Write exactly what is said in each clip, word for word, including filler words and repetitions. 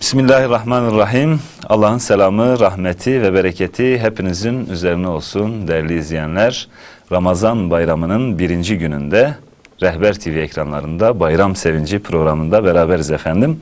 Bismillahirrahmanirrahim. Allah'ın selamı, rahmeti ve bereketi hepinizin üzerine olsun değerli izleyenler. Ramazan bayramının birinci gününde Rehber T V ekranlarında Bayram Sevinci programında beraberiz efendim.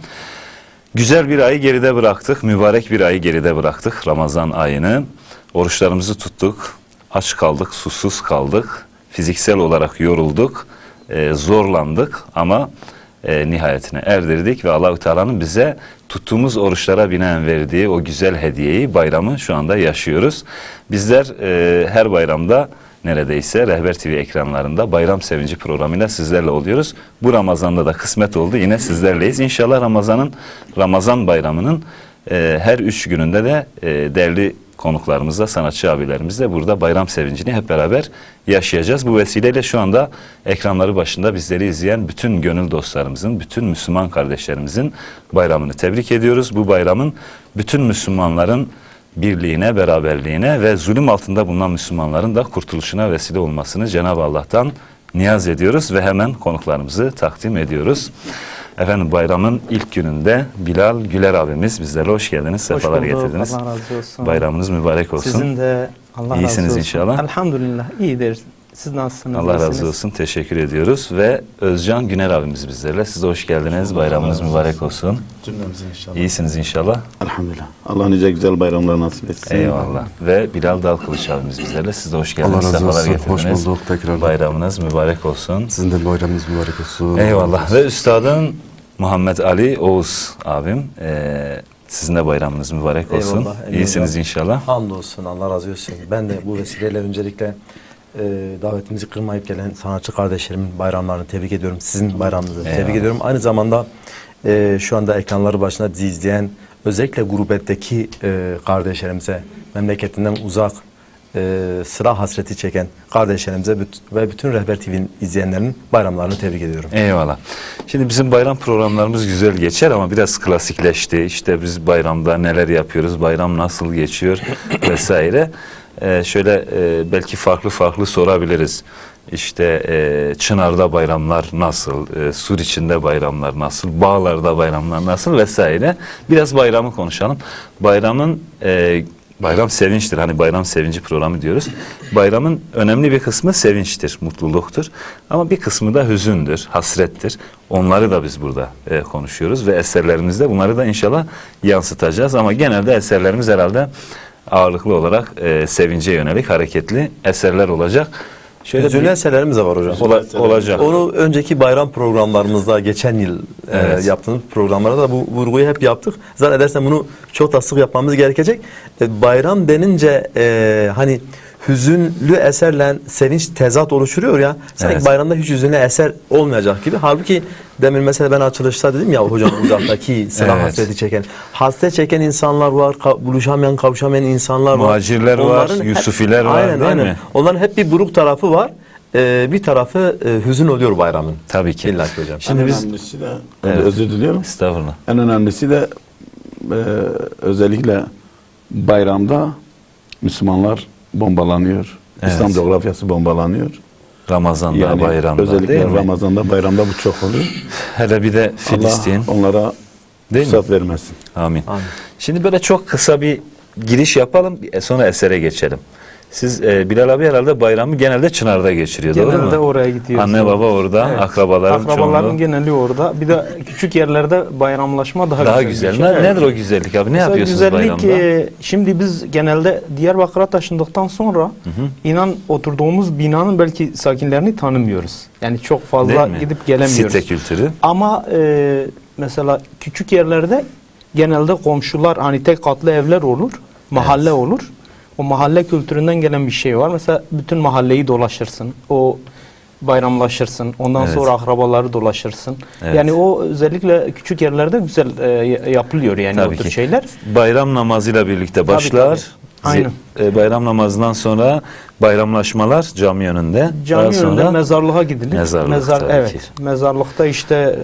Güzel bir ayı geride bıraktık, mübarek bir ayı geride bıraktık, Ramazan ayını. Oruçlarımızı tuttuk, aç kaldık, susuz kaldık, fiziksel olarak yorulduk, e, zorlandık ama e, nihayetine erdirdik ve Allah-u Teala'nın bize tuttuğumuz oruçlara binaen verdiği o güzel hediyeyi, bayramı şu anda yaşıyoruz. Bizler e, her bayramda neredeyse Rehber T V ekranlarında Bayram Sevinci programıyla sizlerle oluyoruz. Bu Ramazan'da da kısmet oldu, yine sizlerleyiz. İnşallah Ramazan'ın, Ramazan bayramının e, her üç gününde de e, değerli konuklarımızla, sanatçı abilerimizle burada bayram sevincini hep beraber yaşayacağız. Bu vesileyle şu anda ekranları başında bizleri izleyen bütün gönül dostlarımızın, bütün Müslüman kardeşlerimizin bayramını tebrik ediyoruz. Bu bayramın bütün Müslümanların birliğine, beraberliğine ve zulüm altında bulunan Müslümanların da kurtuluşuna vesile olmasını Cenab-ı Allah'tan niyaz ediyoruz ve hemen konuklarımızı takdim ediyoruz. Efendim bayramın ilk gününde Bilal Güler abimiz bizlere hoş geldiniz, sefalar getirdiniz. Allah razı olsun. Bayramınız mübarek olsun. Sizin de Allah İyisiniz razı olsun. inşallah. Elhamdülillah iyidir. Siz nasılsınız? Allah iyisiniz? razı olsun. Teşekkür ediyoruz ve Özcan Güner abimiz bizlerle. Siz de hoş geldiniz. Bayramınız mübarek olsun. Cümlemize inşallah. İyisiniz inşallah. Elhamdülillah. Allah nice güzel bayramlar nasip etsin. Eyvallah. Ve Bilal Dalkılıç abimiz bizlerle. Siz de hoş geldiniz. Allah razı Sefalar olsun. getirdiniz. Hoş bulduk tekrar. Bayramınız mübarek olsun. Sizin de bayramınız mübarek olsun. Eyvallah. Ve üstadın Muhammed Ali Oğuz abim. Ee, sizin de bayramınız mübarek olsun. Eyvallah, eyvallah. İyisiniz inşallah. Hamdolsun, Allah razı olsun. Ben de bu vesileyle öncelikle e, davetimizi kırmayıp gelen sanatçı kardeşlerimin bayramlarını tebrik ediyorum. Sizin bayramınızı Eyvallah. tebrik ediyorum. Aynı zamanda e, şu anda ekranları başında bizi izleyen özellikle gurbetteki e, kardeşlerimize, memleketinden uzak e, sıra hasreti çeken kardeşlerimize ve bütün Rehber T V'nin izleyenlerinin bayramlarını tebrik ediyorum. Eyvallah. Şimdi bizim bayram programlarımız güzel geçer ama biraz klasikleşti. İşte biz bayramda neler yapıyoruz, bayram nasıl geçiyor vesaire. Ee, şöyle e, belki farklı farklı sorabiliriz. İşte e, Çınar'da bayramlar nasıl, e, Sur içinde bayramlar nasıl, Bağlar'da bayramlar nasıl vesaire. Biraz bayramı konuşalım. Bayramın e, bayram sevinçtir. Hani bayram sevinci programı diyoruz. Bayramın önemli bir kısmı sevinçtir, mutluluktur. Ama bir kısmı da hüzündür, hasrettir. Onları da biz burada e, konuşuyoruz ve eserlerimizde bunları da inşallah yansıtacağız. Ama genelde eserlerimiz herhalde ağırlıklı olarak e, sevince yönelik hareketli eserler olacak. Şöyle Hüzünlü eserlerimiz de var hocam. Ola, olacak. Onu önceki bayram programlarımızda geçen yıl Evet. e, yaptığımız programlarda da bu vurguyu hep yaptık. Zannedersem bunu çok da sık yapmamız gerekecek. E, bayram denince e, hani hüzünlü eserle sevinç tezat oluşturuyor ya. Sanki Evet. bayramda hiç hüzünlü eser olmayacak gibi. Halbuki demin mesela ben açılışta dedim ya hocam uzaktaki sıra Evet. hasreti çeken. Hasret çeken insanlar var, ka- buluşamayan, kavuşamayan insanlar var. Muhacirler var, Onların hep- Yusufiler var, aynen, değil aynen. mi? Onların hep bir buruk tarafı var. Ee, bir tarafı e, hüzün oluyor bayramın. Tabii ki. İlla ki hocam. Şimdi en biz önemlisi de, Evet. özür diliyorum. estağfurullah. En önemlisi de e, özellikle bayramda Müslümanlar bombalanıyor. Evet. İslam coğrafyası bombalanıyor. Ramazan'da, Yani bayramda özellikle değil mi? Ramazan'da, bayramda bu çok oluyor. Hele bir de Filistin. Allah onlara Değil mi? fırsat vermesin. Amin. Amin. Şimdi böyle çok kısa bir giriş yapalım, sonra esere geçelim. Siz e, Bilal abi herhalde bayramı genelde Çınar'da geçiriyor, doğru mu? Genelde oraya gidiyoruz. Anne baba orada, Evet. akrabaların, Akrabaların çoğunluğu. geneli orada. Bir de küçük yerlerde bayramlaşma daha, Daha güzel. güzel. bir şey. Ne- Nedir o güzellik abi? Ne Mesela yapıyorsunuz güzellik, bayramda? e, şimdi biz genelde Diyarbakır'a taşındıktan sonra inan oturduğumuz binanın belki sakinlerini tanımıyoruz. Yani çok fazla Değil mi? gidip gelemiyoruz. Site kültürü. Ama e, mesela küçük yerlerde genelde komşular hani tek katlı evler olur, mahalle Evet. olur. O mahalle kültüründen gelen bir şey var. Mesela bütün mahalleyi dolaşırsın. O bayramlaşırsın. Ondan Evet. sonra akrabaları dolaşırsın. Evet. Yani o özellikle küçük yerlerde güzel e, yapılıyor yani Tabii o tür ki. şeyler. Bayram namazıyla birlikte başlar. tabii. Aynen. Zi- e, bayram namazından sonra bayramlaşmalar cami önünde. Cami Daha önünde sonra mezarlığa gidilir. Mezarlık Mezar, tabii evet. ki. Mezarlıkta işte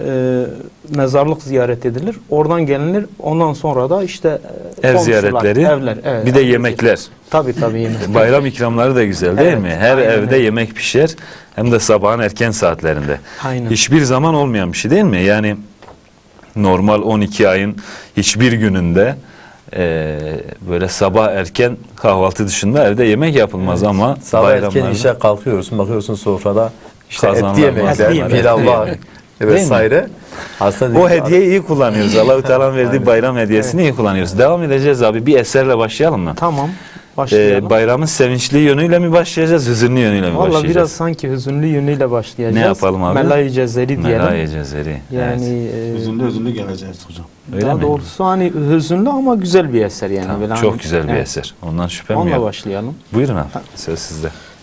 e, mezarlık ziyaret edilir. Oradan gelinir. Ondan sonra da işte e, ev komşular, ziyaretleri. evler, evet, bir de ev yemekler. Tabii tabii yemek. Bayram ikramları da güzel değil Evet, mi? Her aynen evde öyle. yemek pişer. Hem de sabahın erken saatlerinde. Aynen. Hiçbir zaman olmayan bir şey değil mi? Yani normal on iki ayın hiçbir gününde e, böyle sabah erken kahvaltı dışında evde yemek yapılmaz evet. ama sabah erken işe kalkıyorsun, bakıyorsun sofrada işte etli yemekler, pilavlar vesaire. Aslında o hediyeyi iyi kullanıyoruz. Allah-u Teala'nın verdiği bayram hediyesini evet. iyi kullanıyoruz. Devam edeceğiz abi. Bir eserle başlayalım mı? Tamam. Başlayalım. Ee, bayramın sevinçli yönüyle mi başlayacağız, hüzünlü yönüyle mi Vallahi başlayacağız? Valla biraz sanki hüzünlü yönüyle başlayacağız. Ne yapalım abi? Melai Cezeri diyelim. Melai Cezeri. Yani evet. e, hüzünlü hüzünlü geleceğiz hocam. Öyle daha mi? doğrusu hani hüzünlü ama güzel bir eser yani. Tamam, böyle çok hani, güzel bir evet. eser. Ondan şüphem Onunla yok. Onunla başlayalım. Buyurun abi. Söz sizde.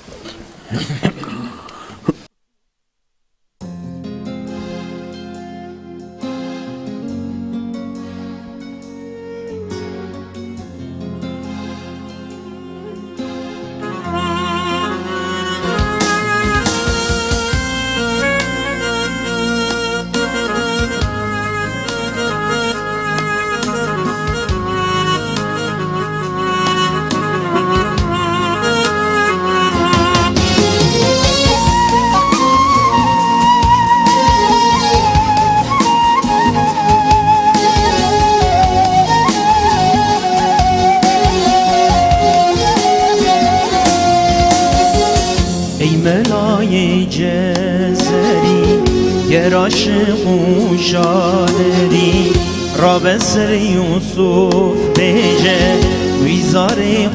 aşık uşaleri Rabesr Yusuf beje Vizare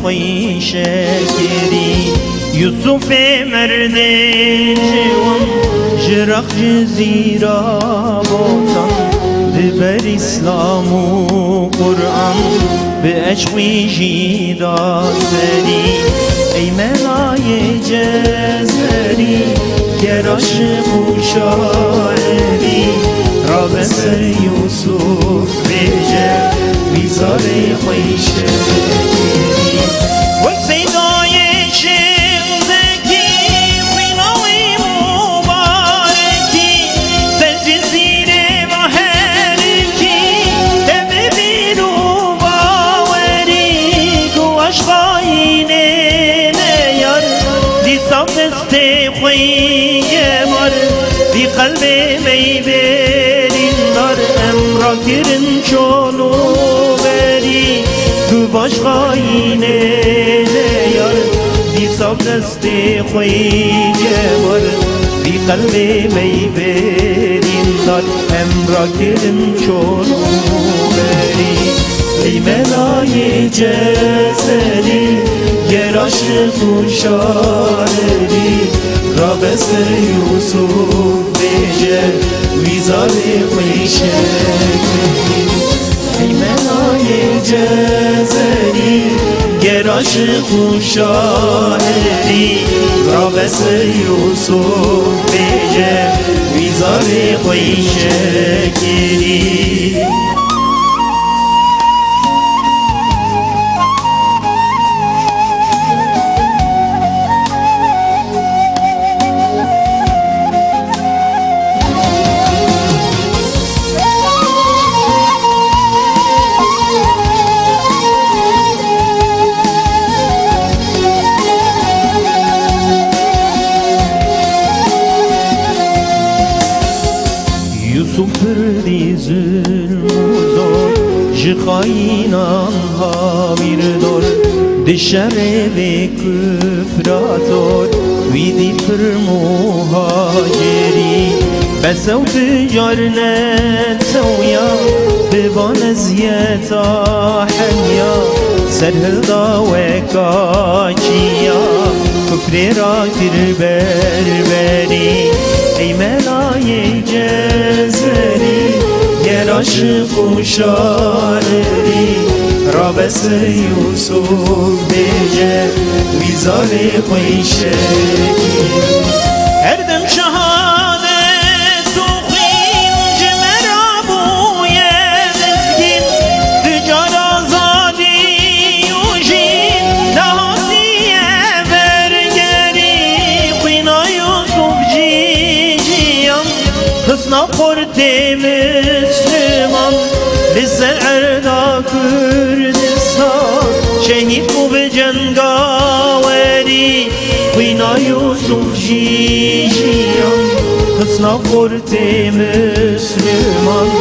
khoyşekeri Yusuf merde civan Jirak cezira botan Diber İslamu Kur'an Bi eşki jida seri Ey melaye cezeri Ger aşık uşaleri Rabesr Yusuf beje Vizare khoyşekeri Ve seydâye şehdeki Hînavi mübareki Selcezîre mahereki Deme biru baveri Gu aşkâine meyar Lisam deste khoye mar Di kalbe meyberin dar Emra girin çolu beri Tu başka yine ne yar Disab deste khoye var Di kalbe meyberin dar Emra girin çolu beri Ey melaye cesedi Ger aşık uşaleri Rabesr Yusuf beje Vizare khoyşekeri Ey melaye cezeri Ger aşık uşaleri Rabesr Yusuf beje Vizare khoyşekeri Khainan havirdor Dişere ve küfrator Vidi pır muhaceri Besev ticarnet sevya Bivan eziyeta henya Serhilda ve kaçiya Küfre rakir berberi Ey melaye cezeri Ger aşık uşaleri Rabesr Yusuf beje Vizare khoyşekeri Erdem şehadet tuhin Cemera bu yezgin Tücar azadi yujin Dahasiye vergeri Khina Yusuf ciyan Kısna korte Müslüman Liser erda Kürdistan Şehit bu be cengaveri Khina Yusuf ciyan Kısna korte Müslüman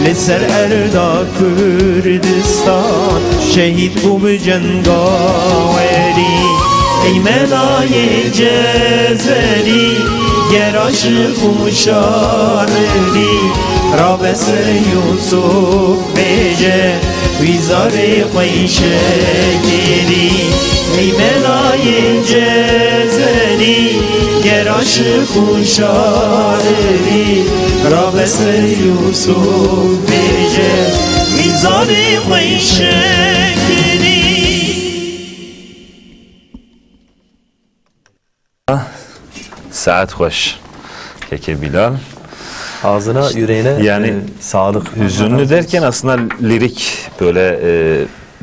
لسر اردا کردستان شهید بوم جنگاوری ای ملای جزری گر عاشق و شاعری را بسر یوسف بیجه ویزار خویشه گیری ای ملای جزری گر عاشق و شاعری را بسر یوسف بیجه ویزار خویشه گیری. Saat hoş. Keke Bilal. Ağzına, yüreğine Yani e, sağlık. Hüzünlü derken aslında lirik böyle e, e,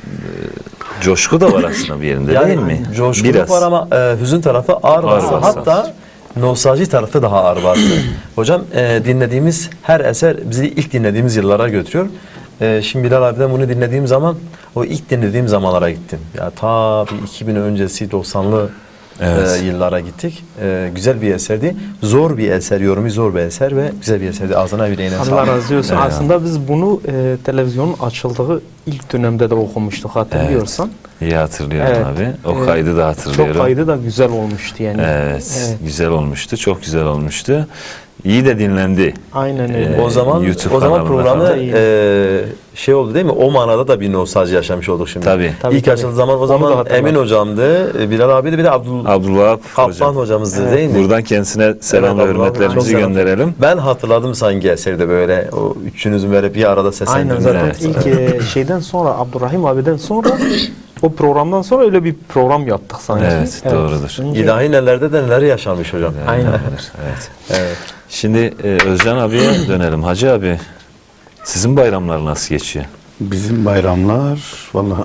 coşku da var aslında bir yerinde Yani değil mi? coşkuluk Biraz. var ama e, hüzün tarafı ağır bastı. bastı. Hatta nostalji tarafı daha ağır bastı. Hocam e, dinlediğimiz her eser bizi ilk dinlediğimiz yıllara götürüyor. E, şimdi Bilal abiden bunu dinlediğim zaman o ilk dinlediğim zamanlara gittim. Ya ta bir iki bin öncesi doksanlı Evet. e, yıllara gittik. E, güzel bir eserdi. Zor bir eser, yorumu zor bir eser ve güzel bir eserdi. Ağzına yüreğine Allah sağlık. razı olsun. Evet. Aslında biz bunu e, televizyonun açıldığı ilk dönemde de okumuştuk hatırlıyorsan. İyi hatırlıyorum Evet. abi. O Evet. kaydı da hatırlıyorum. Çok kaydı da güzel olmuştu yani. Evet, Evet. güzel olmuştu. Çok güzel olmuştu. İyi de dinlendi. Aynen öyle. Ee, O zaman YouTube o zaman kanalında programı falan. e, şey oldu değil mi? O manada da bir nostalji yaşamış olduk şimdi. Tabii. Tabii, İlk tabii. açıldığı zaman o Onu da zaman hatırladım. Emin hocamdı, e, Bilal abi de bir de Abdul Abdullah Kaplan hocam. hocamızdı Evet. değil mi? Buradan kendisine selam Evet, ve Abdullah hürmetlerimizi çok selam. gönderelim. Ben hatırladım sanki eserde böyle o üçünüzün böyle bir arada Aynen seslendirdiğini. zaten Evet. ilk e, şeyden sonra Abdurrahim abiden sonra o programdan sonra öyle bir program yaptık sanki. Evet, doğrudur. Önce- İlahi nelerde de neler yaşanmış hocam. Aynen. Evet. Evet. Şimdi e, Özcan abiye dönelim. Hacı abi, sizin bayramlar nasıl geçiyor? Bizim bayramlar vallahi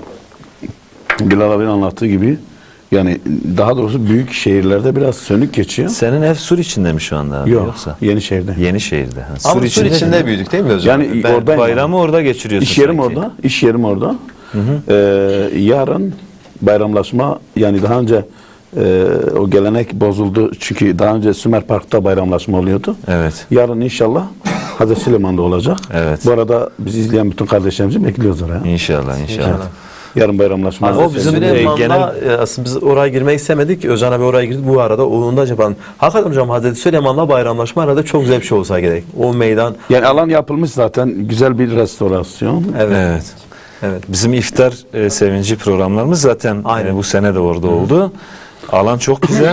Bilal abinin anlattığı gibi yani daha doğrusu büyük şehirlerde biraz sönük geçiyor. Senin ev Sur içinde mi şu anda abi Yok, yoksa? Yenişehir'de. Yenişehir'de. Ha, Ama Sur içinde mi? büyüdük değil mi hocam? Yani Ben- oradayım. Bayramı orada geçiriyorsun İş yerim sanki. orada, iş yerim orada. Ee, yarın bayramlaşma yani daha önce e, o gelenek bozuldu çünkü daha önce Sümer Park'ta bayramlaşma oluyordu. Evet. Yarın inşallah Hazreti Süleyman'da olacak. Evet. Bu arada bizi izleyen bütün kardeşlerimizi bekliyoruz oraya. İnşallah, inşallah. Yarın bayramlaşma. O bizim Bizim e, e, genel- e, aslında biz oraya girmek istemedik. Özcan abi oraya girdi. Bu arada onun da yapan. Hakikaten hocam Hazreti Süleyman'la bayramlaşma arada çok güzel bir şey olsa gerek. O meydan. Yani alan yapılmış zaten güzel bir restorasyon. Evet. Evet. Evet. Bizim iftar e, sevinci programlarımız zaten Aynen. e, bu sene de orada oldu. Alan çok güzel.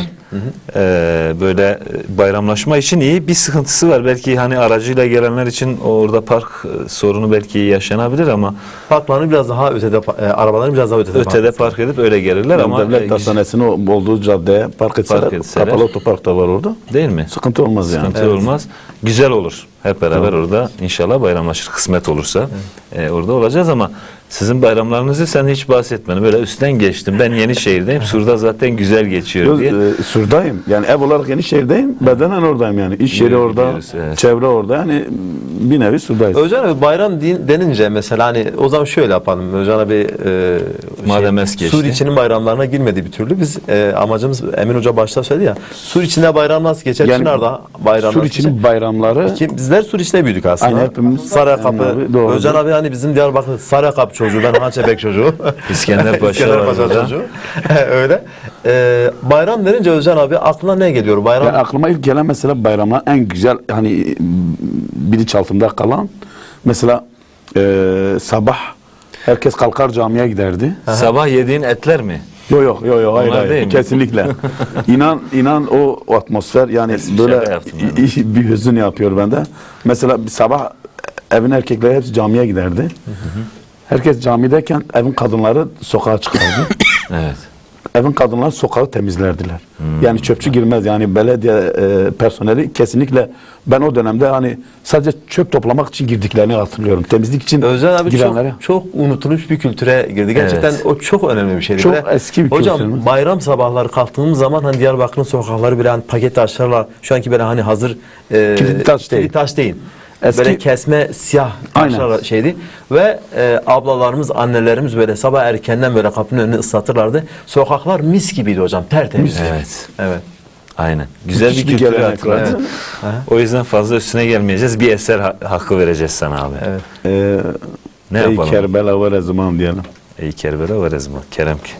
E, böyle e, bayramlaşma için iyi. Bir sıkıntısı var. Belki hani aracıyla gelenler için orada park e, sorunu belki yaşanabilir ama Parklarını biraz daha ötede, e, arabalarını biraz daha ötede, ötede park edip öyle gelirler ama Devlet e, güzel- Hastanesi'nin olduğu caddeye park etseler, Park etseler. kapalı otopark da var orada. değil mi? Sıkıntı olmaz yani. Sıkıntı olmaz. Güzel olur. Hep beraber orada inşallah bayramlaşır. Kısmet olursa e, orada olacağız ama sizin bayramlarınızı sen hiç bahsetmedin. Böyle üstten geçtim. Ben Yenişehir'deyim. Sur'da zaten güzel geçiyor Yok, diye. e, Sur'dayım. Yani ev olarak Yenişehir'deyim. Bedenen oradayım yani. İş yeri orada, Biliyoruz, evet. çevre orada. Yani bir nevi Sur'dayız. Özcan abi bayram din, denince mesela hani o zaman şöyle yapalım. Özcan abi e, Madem es geçti. Sur içinin bayramlarına girmedi bir türlü. Biz e, amacımız Emin Hoca başta söyledi ya. Sur içinde bayram nasıl geçer? Yani Çınar'da bayram Sur nasıl geçer? için bayramları Ki bizler Sur içinde büyüdük aslında. Aynen, hepimiz. Sarakapı. Aynen abi, doğru. Özcan abi hani bizim Diyarbakır Sarakap çocuğu. Ben Hançebek çocuğu. İskender Paşa İskender var Paşa orada. çocuğu. Öyle. E, bayram denince Özcan abi aklına ne geliyor? Bayram yani aklıma ilk gelen mesela bayramlar en güzel hani bilinçaltımda kalan mesela e, sabah herkes kalkar camiye giderdi. Sabah yediğin etler mi? Yok yok yok yok hayır Onlar değil hayır mi? kesinlikle. inan inan o, o atmosfer yani Eski böyle şaka yaptım i- i- bir hüzün yapıyor bende. Mesela bir sabah evin erkekleri hepsi camiye giderdi. Herkes camideyken evin kadınları sokağa çıkardı. Evet. Evin kadınları sokağı temizlerdiler. Yani çöpçü girmez yani belediye e, personeli kesinlikle ben o dönemde hani sadece çöp toplamak için girdiklerini hatırlıyorum. Temizlik için Özcan abi girenlere. çok, çok unutulmuş bir kültüre girdi. Gerçekten Evet. o çok önemli bir şeydi. Çok Böyle, eski bir hocam, kültürümüz. bayram sabahları kalktığımız zaman hani Diyarbakır'ın sokakları bile hani paket taşlarla şu anki böyle hani hazır e, Kilitli taş değil. kilitli taş değil. Eski- Böyle kesme siyah Aynen. taşlarla şeydi. Ve e, ablalarımız, annelerimiz böyle sabah erkenden böyle kapının önünü ıslatırlardı. Sokaklar mis gibiydi hocam. Tertemiz. Evet. Evet. Aynen. Güzel Müthiş bir bir kültürü gelenek var. hatırladın. O yüzden fazla üstüne gelmeyeceğiz. Bir eser ha- hakkı vereceğiz sana abi. Evet. Ee, Ne ey yapalım? Kerbela ve Rezman diyelim. Ey Kerbela ve Rezman. Kerem ki.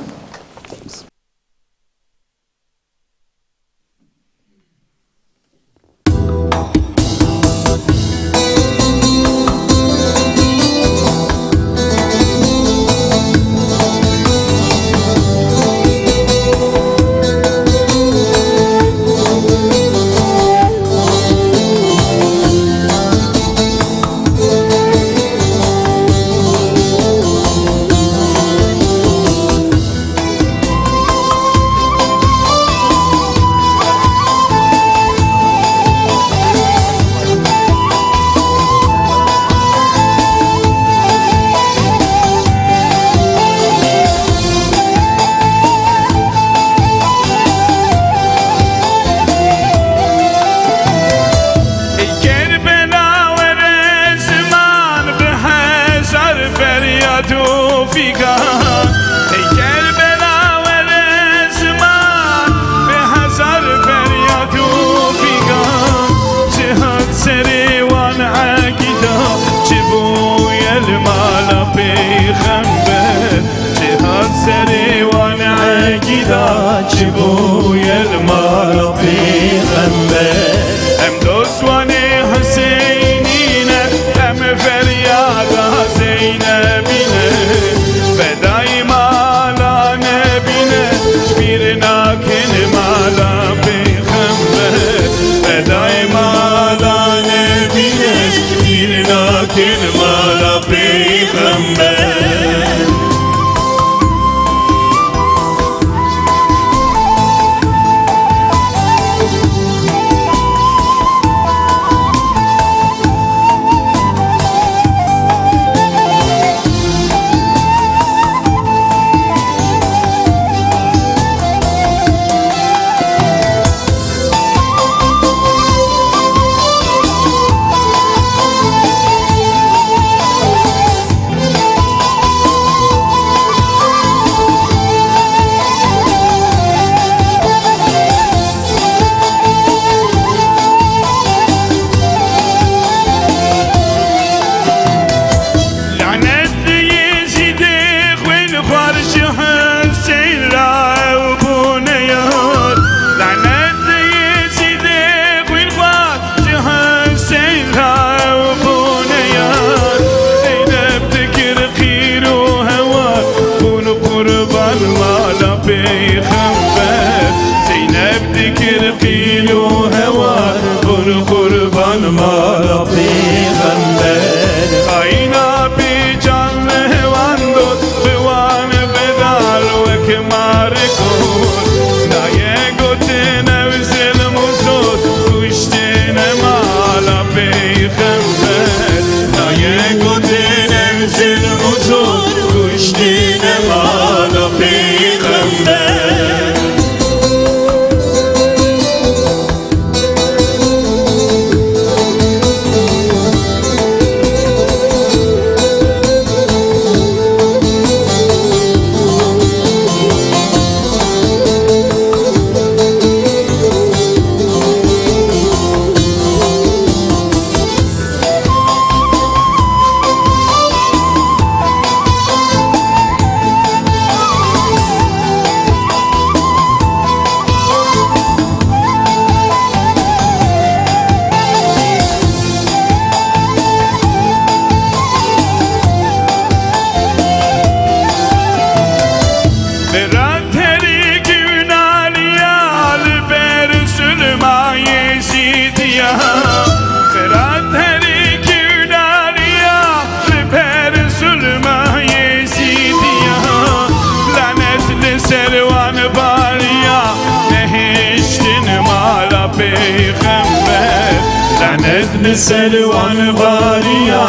Selvan bariya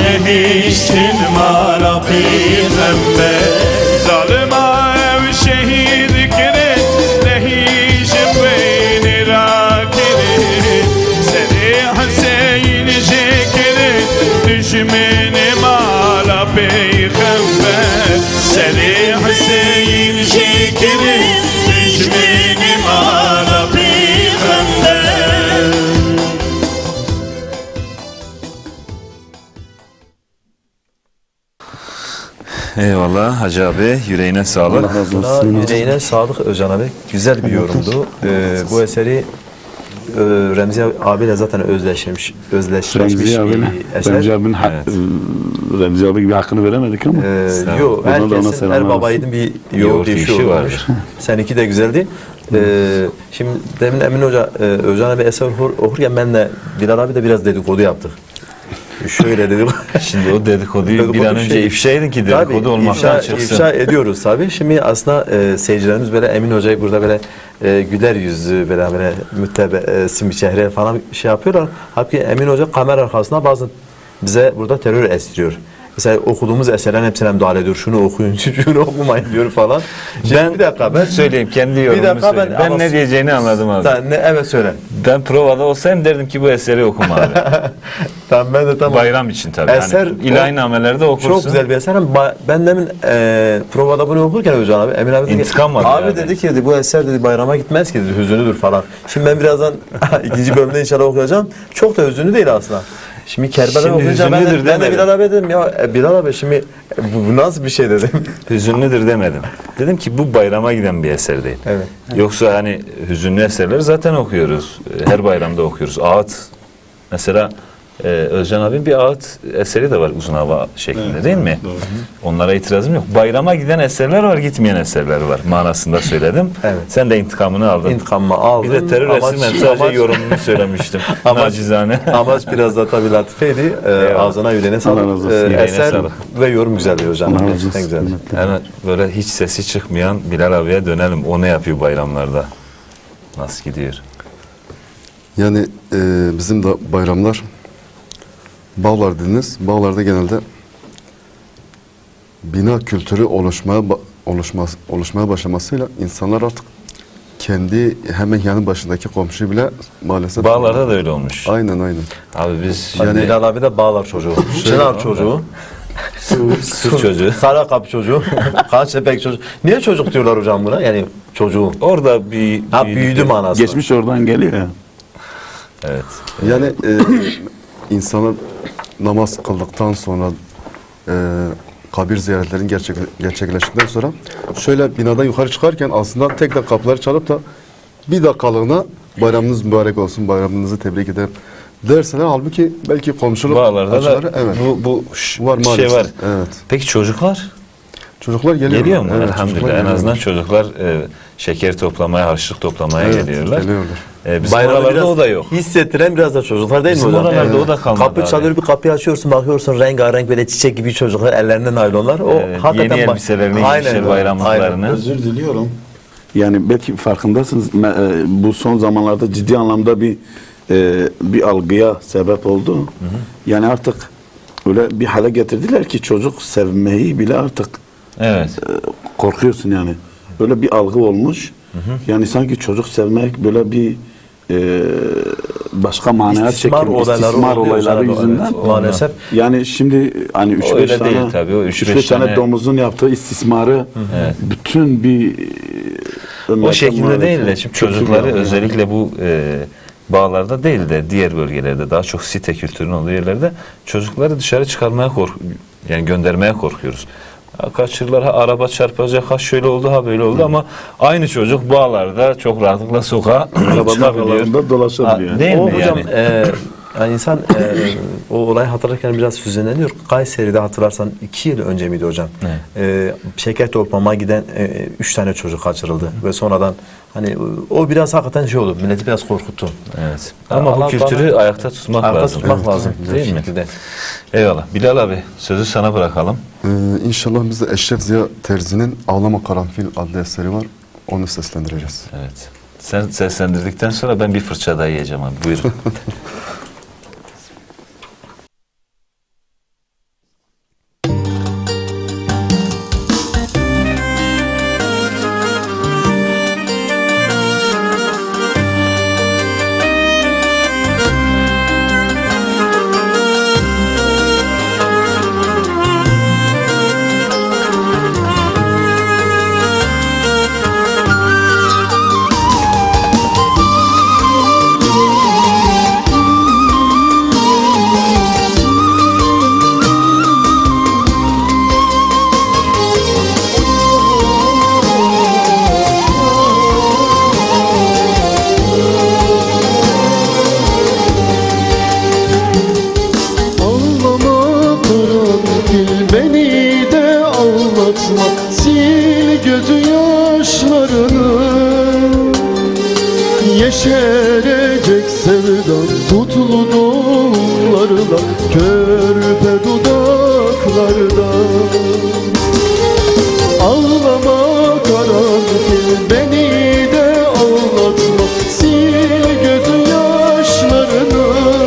nehiştin mala peygamber Zalıma ev şehid kere nehiş beyni rakere Seni Hüseyin şekere düşmeni mala peygamber Seni Hüseyin şekere düşmeni mala peygamber Eyvallah Hacı abi, yüreğine sağlık. Allah razı Buna olsun. yüreğine sağlık Özcan abi. Güzel bir yorumdu. Ee, bu eseri e, Remzi abiyle zaten özleşmiş, özleşmiş Remzi bir abine, eser. Remzi abinin hak- Evet. e, Remzi abi gibi hakkını veremedik ama. Ee, Sağ ol. yok, Buradan da ona herkesin, selamlar her babayiğidin bir yoğurt Yoğurt işi işi varmış. vardır. Seninki de güzeldi. Ee, şimdi demin Emin Hoca, e, Özcan abi eser okur, okurken ben de Bilal abi de biraz dedikodu yaptık. Şöyle dedik. Şimdi o dedikoduyu Dedikodu bir an önce şey- ifşa edin ki dedikodu Tabii, olmaktan ifşa, çıksın. ifşa ediyoruz tabii. Şimdi aslında e, seyircilerimiz böyle Emin Hoca'yı burada böyle e, güler yüzlü, böyle böyle mütebessim bir çehre falan şey yapıyorlar. Halbuki Emin Hoca kamera arkasında bazen bize burada terör estiriyor. Mesela okuduğumuz eserlerin hepsine müdahale ediyor. Şunu okuyun, şunu okumayın diyor falan. Şimdi Ben bir dakika ben söyleyeyim, kendi yorumumu dakika, ben- söyleyeyim. Ben, ama- ne diyeceğini anladım abi. Sen ne, evet söyle. Ben provada olsaydım derdim ki bu eseri okuma abi. Tamam ben de tamam. Bayram için tabii. Eser- hani ilahi namelerde okursun. Çok güzel bir eser ama ba- ben demin e, provada bunu okurken Özcan abi, Emin abi dedi ki, İntikam var abi yani. dedi ki dedi, bu eser dedi bayrama gitmez ki dedi, hüzünlüdür falan. Şimdi ben birazdan ikinci bölümde inşallah okuyacağım. Çok da hüzünlü değil aslında. Şimdi Kerbela Şimdi okuyunca ben de, hüzünlüdür ben de demedim. Bilal abi dedim ya e, Bilal abi şimdi bu, bu nasıl bir şey dedim. Hüzünlüdür demedim. Dedim ki bu bayrama giden bir eser değil. Evet. Yoksa hani hüzünlü eserleri zaten okuyoruz. Her bayramda okuyoruz. Ağıt mesela e, Özcan abinin bir ağıt eseri de var uzun hava şeklinde değil mi? Onlara itirazım yok. Bayrama giden eserler var, gitmeyen eserler var manasında söyledim. Evet. Sen de intikamını aldın. İntikamımı aldım. Bir de terör Amaç- esirmen sadece amaç- yorumunu söylemiştim. Amaç- Nacizane. Amaç biraz da tabii latifeydi. Ee, Eyvallah. ağzına yüreğine Allah sağlık. razı olsun. Ee, Yüreğine eser sağlık. ve yorum güzeldi hocam. Allah razı Gerçekten olsun. güzeldi. Hemen böyle hiç sesi çıkmayan Bilal abiye dönelim. O ne yapıyor bayramlarda? Nasıl gidiyor? Yani e, bizim de bayramlar Bağlar dediniz. Bağlar'da genelde bina kültürü oluşmaya ba- oluşmaz, oluşmaya başlamasıyla insanlar artık kendi hemen yanı başındaki komşu bile maalesef Bağlarda da öyle olmuş. Aynen aynen. Abi biz Yani yani Bilal abi de Bağlar çocuğu. Çınar çocuğu. Su çocuğu. Sarakap çocuğu. Kançepek çocuğu. Niye çocuk diyorlar hocam buna? Yani çocuğu. Orada bir Ha büyüdü manası. Geçmiş oradan geliyor ya. Evet. Yani e, insanlar namaz kıldıktan sonra e, kabir ziyaretlerinin gerçek, gerçekleştikten sonra şöyle binadan yukarı çıkarken aslında tekrar kapıları çalıp da bir dakikalığına bayramınız mübarek olsun, bayramınızı tebrik ederim derseler, halbuki belki komşuluk Bağlarda açıları, da evet, bu, bu ş- var şey maalesef. var. Evet. Peki çocuklar? Çocuklar geliyor. Geliyor mu? Evet, Elhamdülillah. çocuklar En geliyor. azından çocuklar e, şeker toplamaya, harçlık toplamaya Evet, geliyorlar. geliyorlar. E, bizim Bayramı oralarda biraz o da yok. hissettiren biraz da çocuklar değil Bizim mi hocam? oralarda o da kalmadı Kapı abi. çalıyor, bir kapıyı açıyorsun, bakıyorsun rengarenk böyle çiçek gibi çocuklar, ellerinde naylonlar. O Evet, hakikaten yeni bak- elbiselerini Aynen giymişler, öyle, bayramlıklarını. aynen. Özür diliyorum. Yani belki farkındasınız, me- e, bu son zamanlarda ciddi anlamda bir e, bir algıya sebep oldu. Yani artık öyle bir hale getirdiler ki çocuk sevmeyi bile artık Evet. e, korkuyorsun yani. Öyle bir algı olmuş. Yani sanki çocuk sevmek böyle bir e, başka manaya İstismar çekilmiş. olayları İstismar oluyor olayları hocam, yüzünden. evet, maalesef. Yani şimdi hani üç öyle beş değil tane, tabii, o üç üç beş beş tane tane- domuzun yaptığı istismarı Evet. bütün bir O şekilde değil de şimdi Kültür çocukları yani. özellikle bu e, bağlarda değil de diğer bölgelerde, daha çok site kültürünün olduğu yerlerde çocukları dışarı çıkarmaya kork yani göndermeye korkuyoruz. Ha, kaçırırlar, ha araba çarpacak, ha şöyle oldu, ha böyle oldu ama aynı çocuk bağlarda çok rahatlıkla sokağa arabanın çıkabiliyor. aralarında dolaşabiliyor. Ha, değil o mi hocam yani? e, yani insan e, o olayı hatırlarken biraz hüzünleniyor. Kayseri'de hatırlarsan iki yıl önce miydi hocam? Evet. E, şeker toplamaya giden e, üç tane çocuk kaçırıldı ve sonradan hani o biraz hakikaten şey oldu. Milleti biraz korkuttu. Evet. Ama Allah bu kültürü bana- ayakta tutmak Ayakta lazım. tutmak lazım. Değil mi? Şekilde. Eyvallah. Bilal abi sözü sana bırakalım. Ee, inşallah biz de Eşref Ziya Terzi'nin Ağlama Karanfil adlı eseri var. Onu seslendireceğiz. Evet. Sen seslendirdikten sonra ben bir fırça daha yiyeceğim abi. Buyurun. Müzik dağlarda. Ağlama karanfil, beni de ağlatma, sil gözün yaşlarını.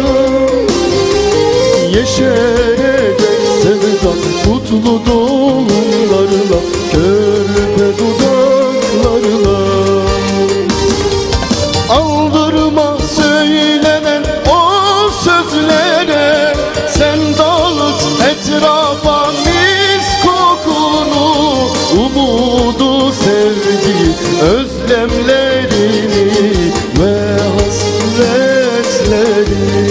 Yeşerecek sevdan mutlu doğumlarla, körpe dudaklarla. Aldırma söylenen o sözlere, sen dağıt etrafa mis kokunu. Umudu, sevgi, özlemlerini ve hasretlerini.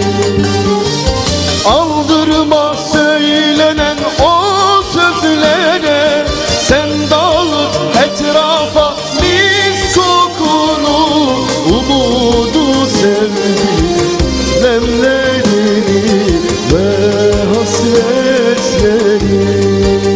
Aldırma söylenen o sözlere, sen dağıt etrafa mis kokunu. Umudu, sevgi, özlemlerini ve hasretlerini.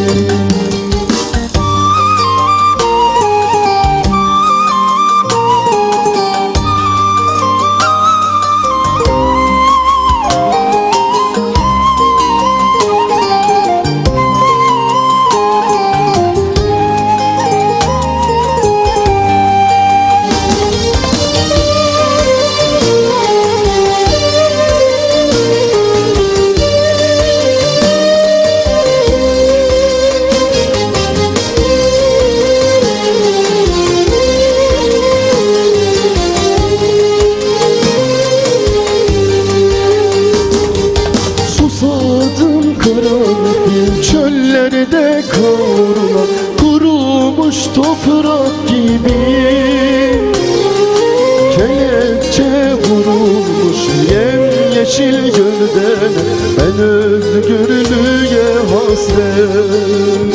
Susadım karanfil, çöllerde kavrulan kurumuş toprak gibi. Kelepçe vurulmuş yemyeşil gövdene, ben özgürlüğe hasret.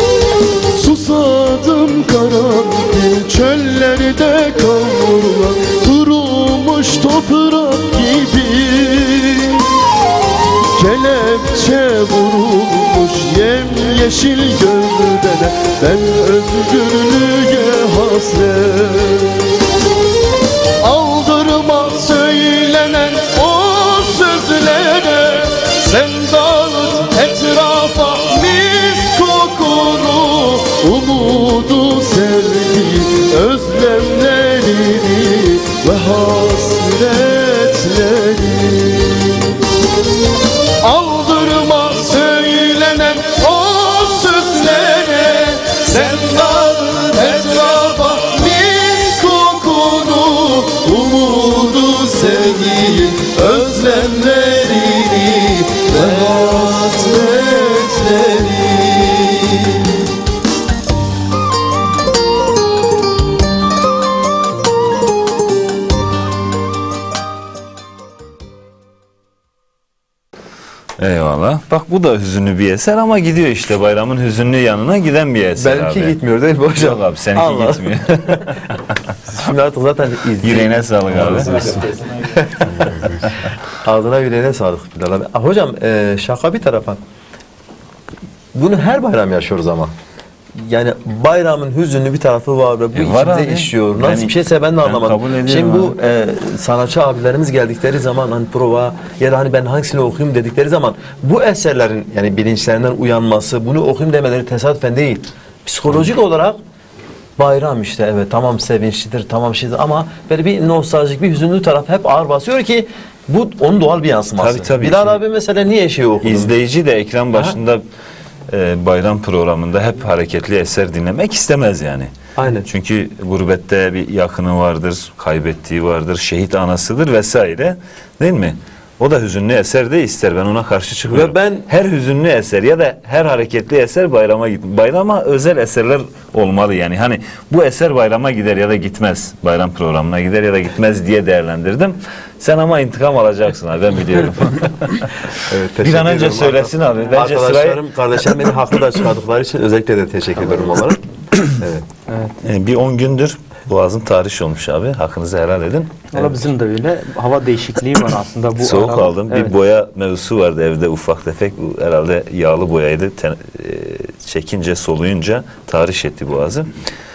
Susadım karanfil, çöllerde kavrulan kurumuş toprak gibi. Kelepçe vurulmuş yemyeşil gövdene, ben özgürlüğe hasret. Aldırma söylenen o sözlere, sen dağıt etrafa mis kokunu. Umudu, sevgi, özlemlerini ve hasretlerini. Aldırma söylenen o sözlere, sen dağıt etrafa mis kokunu. Umudu, sevgi, özlemlerini ve hasretlerini. Eyvallah. Bak bu da hüzünlü bir eser ama gidiyor işte bayramın hüzünlü yanına giden bir eser Benimki abi. gitmiyor değil mi hocam? Yok abi seninki Allah. gitmiyor. Şimdi artık zaten izleyin. Yüreğine sağlık abi. Ağzına yüreğine sağlık Bilal abi. Ah, hocam e, şaka bir tarafa. Bunu her bayram yaşıyoruz ama. Yani bayramın hüzünlü bir tarafı var ve bu E, var içimize abi. işiyor. Nasıl Yani bir şeyse ben de ben anlamadım. kabul ediyorum Şimdi bu abi. e, sanatçı abilerimiz geldikleri zaman hani prova ya da hani ben hangisini okuyayım dedikleri zaman bu eserlerin yani bilinçlerinden uyanması, bunu okuyayım demeleri tesadüfen değil. Psikolojik olarak bayram işte evet tamam sevinçlidir tamam şeydir ama böyle bir nostaljik bir hüzünlü taraf hep ağır basıyor ki bu onun doğal bir yansıması. Tabii, tabii. Bilal abi mesela niye şey okudu? İzleyici de ekran başında e, bayram programında hep hareketli eser dinlemek istemez yani. Aynen. Çünkü gurbette bir yakını vardır, kaybettiği vardır, şehit anasıdır vesaire, değil mi? O da hüzünlü eser de ister. Ben ona karşı çıkıyorum. Ve ben her hüzünlü eser ya da her hareketli eser bayrama git. Bayrama özel eserler olmalı yani. Hani bu eser bayrama gider ya da gitmez. Bayram programına gider ya da gitmez diye değerlendirdim. Sen ama intikam alacaksın abi ben biliyorum. Evet, bir an önce söylesin abi. Bence arkadaşlarım, kardeşlerim beni haklı da çıkardıkları için özellikle de teşekkür ederim onlara. Evet. Yani bir on gündür boğazın tahriş olmuş abi. Hakkınızı helal edin. Valla Evet. bizim de öyle. Hava değişikliği var aslında. Bu Soğuk aralar. aldım. Evet. Bir boya mevzusu vardı evde ufak tefek. Bu herhalde yağlı boyaydı. Ten, e, çekince soluyunca tahriş etti boğazı.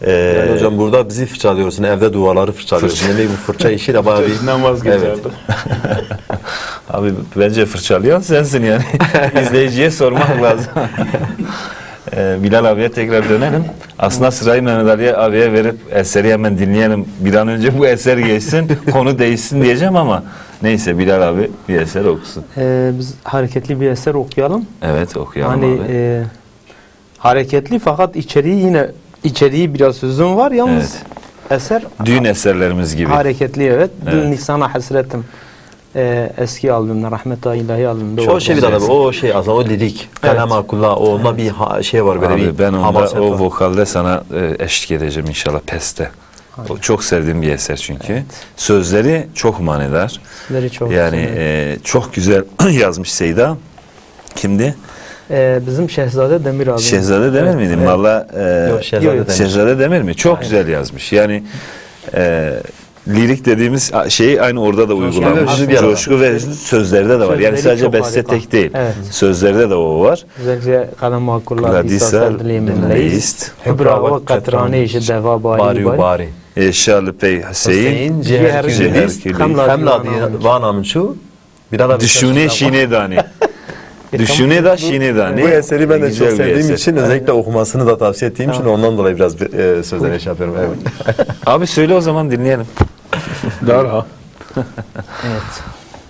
Ee, yani hocam burada bizi fırçalıyorsun, evde duvarları fırçalıyorsun. Demek bu fırça işi de bayağı bir... İçinden vazgeçerdim. Evet. Abi bence fırçalayan sensin yani. İzleyiciye sormak lazım. ee, Bilal abiye tekrar dönelim. Aslında sırayı Mehmet Ali abiye verip eseri hemen dinleyelim. Bir an önce bu eser geçsin, konu değişsin diyeceğim ama neyse Bilal abi bir eser okusun. Ee, biz hareketli bir eser okuyalım. Evet okuyalım hani, abi. E, hareketli fakat içeriği yine içeriği biraz uzun var. Yalnız Evet. eser Düğün eserlerimiz gibi. hareketli evet. Evet. Dün Nisan'a hasretim. Ee, eski albümler, Rahmet-i İlahi albümünde. Şu şey bir tane o şey aslında o lirik. Evet. Kalem akulla o onda bir ha, şey var böyle Abi bir ben onda hamaset o var. vokalde sana e, eşlik edeceğim inşallah Peste. O çok sevdiğim bir eser çünkü. Evet. Sözleri çok manidar. Sözleri çok Yani güzel. e, çok güzel yazmış Seyda. Kimdi? Ee, bizim Şehzade Demir abi. Şehzade Demir miydi? Evet. Valla e, Yok, Şehzade Yok, Demir. Şehzade Demir mi? Çok güzel yazmış. Yani e, lirik dediğimiz şeyi aynı orada da uygulamış. ve Coşku ve sözlerde de var. Yani Sözleri sadece çok beste harika. tek değil. Evet. Sözlerde de o var. Özellikle Kalem Akullar, Gladisa, İsa Sadliyemin Leist, Leist, Hübrava Katrane işi deva bari Bari bari. bari. Eşyalı Pey Hüseyin. Hüseyin Ciğer Ciğer Ciğer Kürdist. Kürdist. Hem la vanamın şu. Bir ara Düşüne şine dani. Düşüne da şine dani. Bu eseri ben de Güzel çok bir sevdiğim eser. için özellikle okumasını da tavsiye ettiğim için ondan dolayı biraz e, sözlerine şey yapıyorum. Evet. Abi söyle o zaman dinleyelim. Darha. Evet.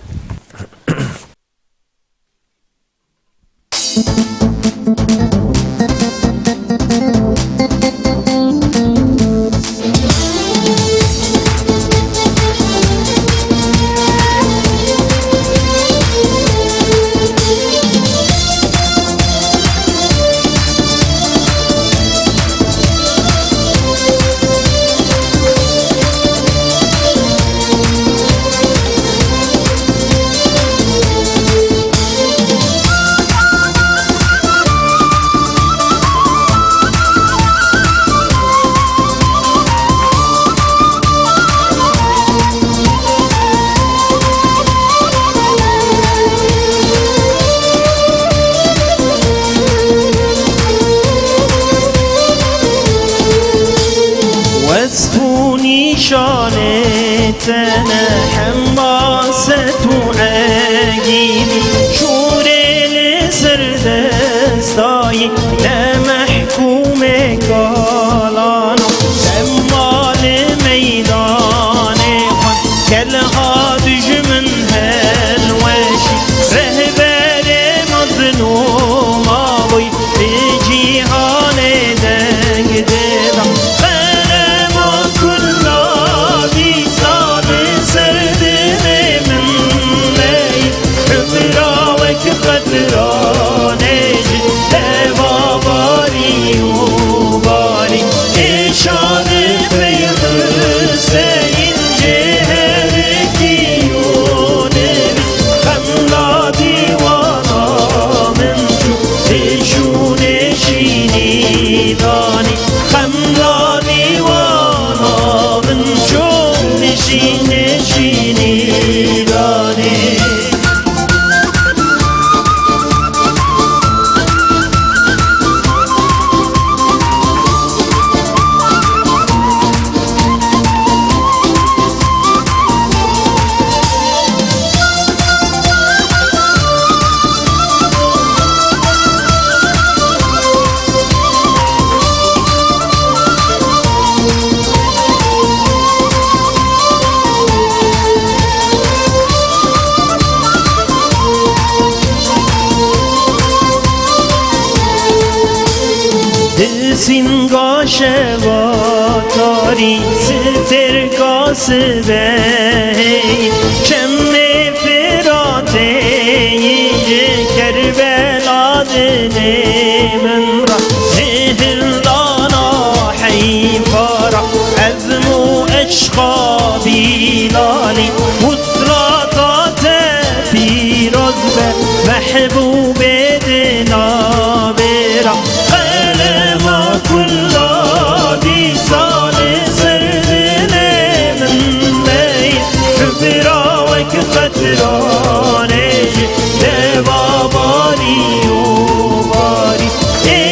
واسفوني شانتنا حماسة عجيبي شوري لسردستاي لمحكوم قالانا سمال ميدان خان كالهادج من هالواشي رهبر مظلوم ابوي بجيهان دقدقا قدرانج دوا باری و باری ایشان پیغ سین جهر کیونه خملا دیوانا من جو دیشون شینی دانی خملا دیوانا من جو نشین شینی دانی Dilsin gaşe vatari Siter gasbe Çemme firate Kerbela dinemin ra Zehirlana hayfara Azmu eşka bilali Vusrata tefiraz be Mehbube dinabera كل دي صال سردنا من بين حبراوك خطرانج دوا باري وباري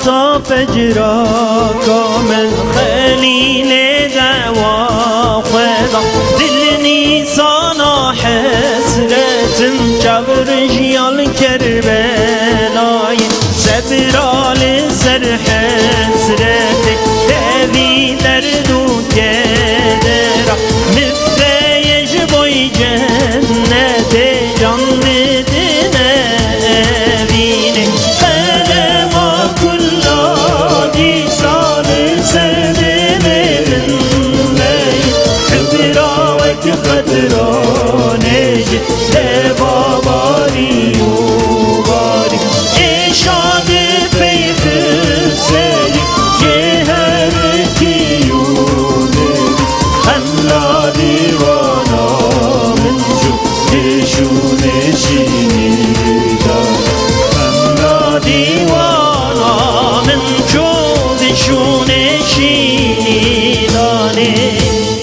تا فجرا کامل خلیل دعوا خدا دل نیسانا حسرت چور جیال کربلای سبرال سر حسرت دوی درد و کدرا مفریج بای جنت جان بدنه بینه خلما کلا دی سال سردنه خبرا و که خطرانه لباباری و باری اشاد پیخ سری جهرکی و نبی خلا دیوانا من جو دشونه شیدا خلا دیوانا من جو دشونه شیدانه.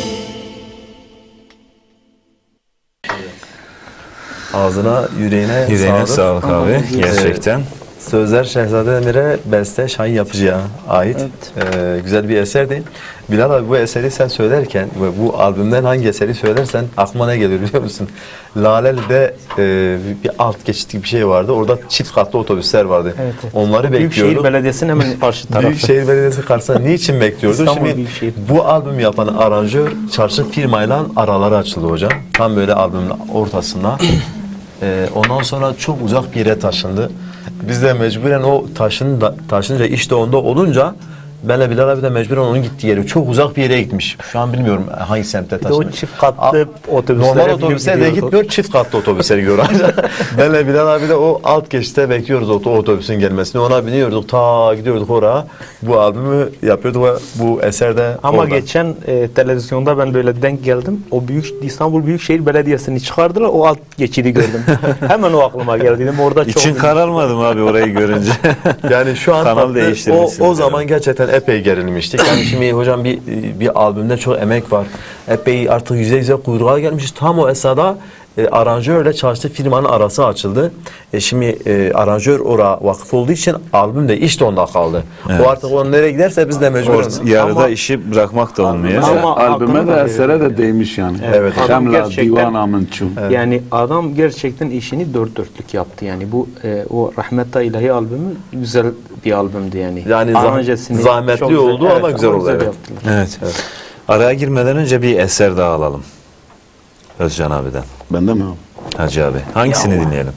Ağzına, yüreğine, Yüreğine sağlık abi. Gerçekten. Sözler Şehzade Demir'e, beste Şahin Yapıcı'ya ait. Evet. Ee, güzel bir eserdi. Bilal abi bu eseri sen söylerken ve bu albümden hangi eseri söylersen aklıma ne geliyor biliyor musun? Laleli'de e, bir alt geçit gibi bir şey vardı. Orada çift katlı otobüsler vardı. Evet, evet. Onları Büyükşehir bekliyorduk. Belediyesi'nin hemen karşı tarafı. Büyükşehir Belediyesi karşısında niçin bekliyorduk? İstanbul Şimdi Büyükşehir. bu albüm yapan aranjör çarşı firmayla araları açıldı hocam. Tam böyle albümün ortasında. Ee, ondan sonra çok uzak bir yere taşındı. Biz de mecburen o taşın da, taşınca işte onda olunca benle Bilal abi de mecburen onun gittiği yere çok uzak bir yere gitmiş. Şu an bilmiyorum hangi semte Bir de o taşındı. çift katlı otobüslere Normal otobüse de gitmiyor, çift katlı otobüse gidiyor. Benle Bilal abi de o alt geçişte bekliyoruz o otobüsün gelmesini. Ona biniyorduk, ta gidiyorduk oraya. Bu albümü yapıyorduk ve bu eserde Ama orada. geçen e, televizyonda ben böyle denk geldim. O büyük İstanbul Büyükşehir Belediyesi'ni çıkardılar. O alt geçidi gördüm. Hemen o aklıma geldi. Dedim orada çok İçin kararmadım abi orayı görünce. Yani şu an Kanal tatlı, o, değiştirmişsiniz o zaman gerçekten epey gerilmiştik. Yani şimdi hocam bir bir albümde çok emek var. Epey artık yüze yüze kuyruğa gelmişiz. Tam o esnada e, aranjörle çalıştığı firmanın arası açıldı. E, şimdi e, aranjör oraya vakıf olduğu için albüm de işte onda kaldı. Evet. O artık o nereye giderse biz de mecburuz. Or- yarıda Ama- işi bırakmak da olmuyor. Ama- Ama albüme hakkını de da esere de değmiş yani. Evet. Adam Şemla gerçekten- divan amınçu. Yani adam gerçekten işini dört dörtlük yaptı. Yani bu e, o Rahmetta İlahi albümü güzel bir albümdü yani. Yani zah- Aranjesini zahmetli çok güzel- oldu ama güzel oldu, evet. yaptılar. Evet. Araya girmeden önce bir eser daha alalım. Özcan abiden. Bende mi abi? Hacı abi. Hangisini dinleyelim?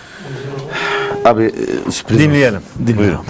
Abi e, sürpriz Dinleyelim. Buyurun.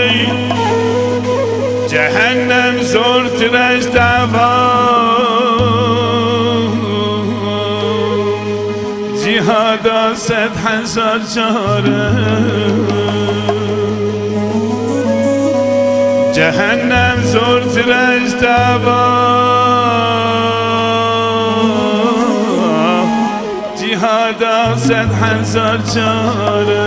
Cehennem zor tıraş dava صد هزار چاره جهنم زور ترش دوا جهادا صد هزار چاره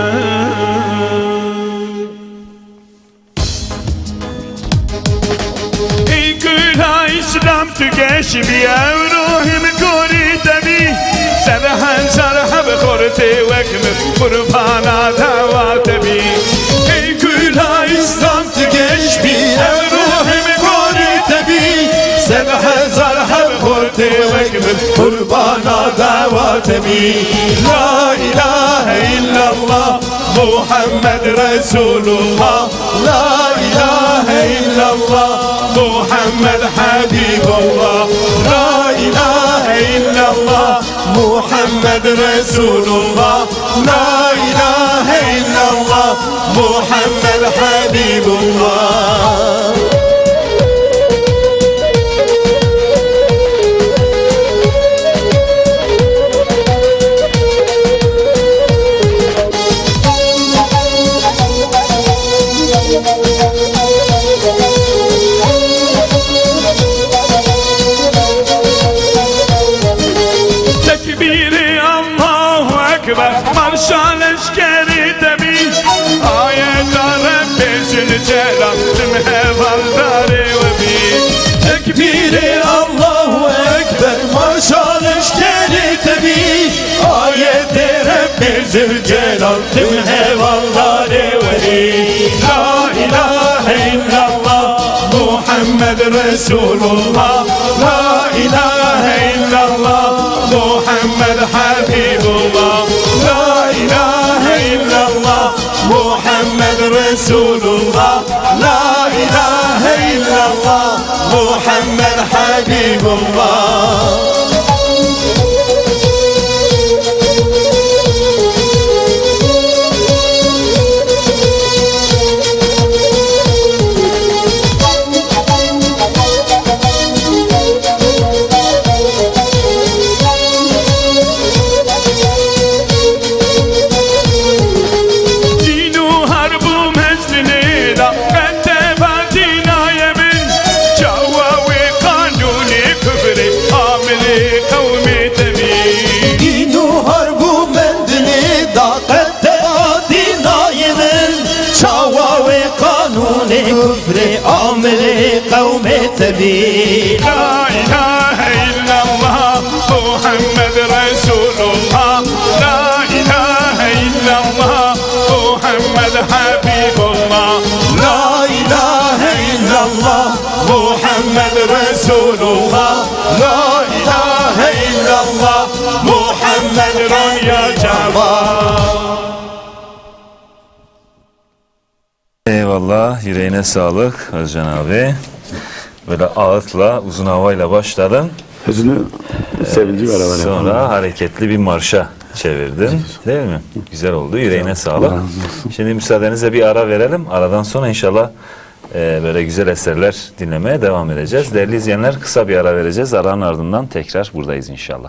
ای گلا اسلام تو گشمی او روحم کوری تبی صد هزار حب خورتی وکم قربانا دوات بی ای گلا اسلام تو گشمی او روحم کوری تبی صد هزار حب خورتی وکم قربانا دوات بی لا اله الا الله محمد رسول الله لا اله الا الله محمد حبيب الله لا إله إلا الله محمد رسول الله لا إله إلا الله محمد حبيب الله Marşal eşkeri debi ayetler Rabbizün celal tüm hevaldari ve bi tekbiri Allahu Ekber marşal eşkeri debi ayetler Rabbizün celal tüm hevaldari ve bi la ilahe illallah Muhammed Resulullah la ilahe illallah Muhammed Habibullah la ilahe illallah Muhammed Resulullah la ilahe illallah Muhammed Habibullah كفر عامل قوم تبي لا إله إلا الله محمد رسول الله لا إله إلا الله محمد حبيب الله لا إله إلا الله محمد رسول الله لا إله إلا الله محمد رؤيا جمال Eyvallah, yüreğine sağlık Özcan abi. Böyle ağıtla, uzun havayla başladın. Hüznü, sevinci beraber Sonra yapalım. hareketli bir marşa çevirdin. Değil mi? Güzel oldu, yüreğine sağlık. Şimdi müsaadenizle bir ara verelim. Aradan sonra inşallah e, böyle güzel eserler dinlemeye devam edeceğiz. Değerli izleyenler, kısa bir ara vereceğiz. Aranın ardından tekrar buradayız inşallah.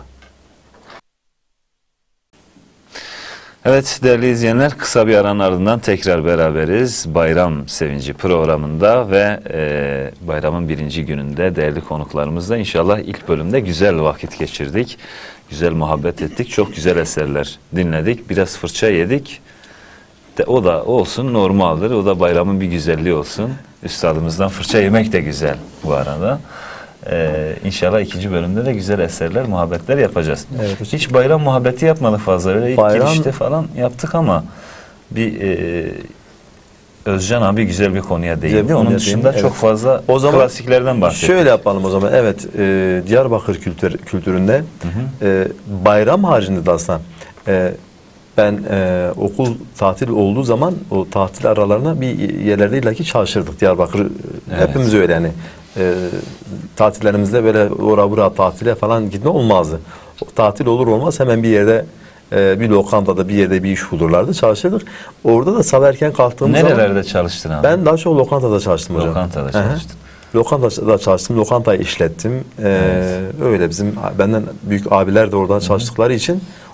Evet değerli izleyenler, kısa bir aranın ardından tekrar beraberiz. Bayram Sevinci programında ve e, bayramın birinci gününde değerli konuklarımızla inşallah ilk bölümde güzel vakit geçirdik. Güzel muhabbet ettik. Çok güzel eserler dinledik. Biraz fırça yedik. De, o da olsun, normaldir. O da bayramın bir güzelliği olsun. Üstadımızdan fırça yemek de güzel bu arada. Ee, inşallah ikinci bölümde de güzel eserler, muhabbetler yapacağız. Evet, hiç bayram muhabbeti yapmadık fazla. Öyle ilk bayram... girişte falan yaptık ama bir e, Özcan abi güzel bir konuya değindi. Bir Onun konuya dışında değindi. çok evet. fazla o zaman klasiklerden bahsettik. Şöyle yapalım o zaman. Evet, e, Diyarbakır kültür, kültüründe hı hı. E, bayram haricinde de aslında e, ben e, okul tatil olduğu zaman o tatil aralarına bir yerlerde illaki çalışırdık. Diyarbakır evet. hepimiz öyle yani. E, tatillerimizde böyle ora bura tatile falan gitme olmazdı. O, tatil olur olmaz hemen bir yerde e, bir lokantada bir yerde bir iş bulurlardı, çalışırdık. Orada da sabah erken kalktığımız Nerelerde zaman... Nerelerde çalıştın abi? Ben daha çok lokantada çalıştım hocam. Lokantada çalıştın. Hı-hı. Lokantada çalıştım, lokantayı işlettim. Ee, evet. Öyle bizim benden büyük abiler de orada çalıştıkları için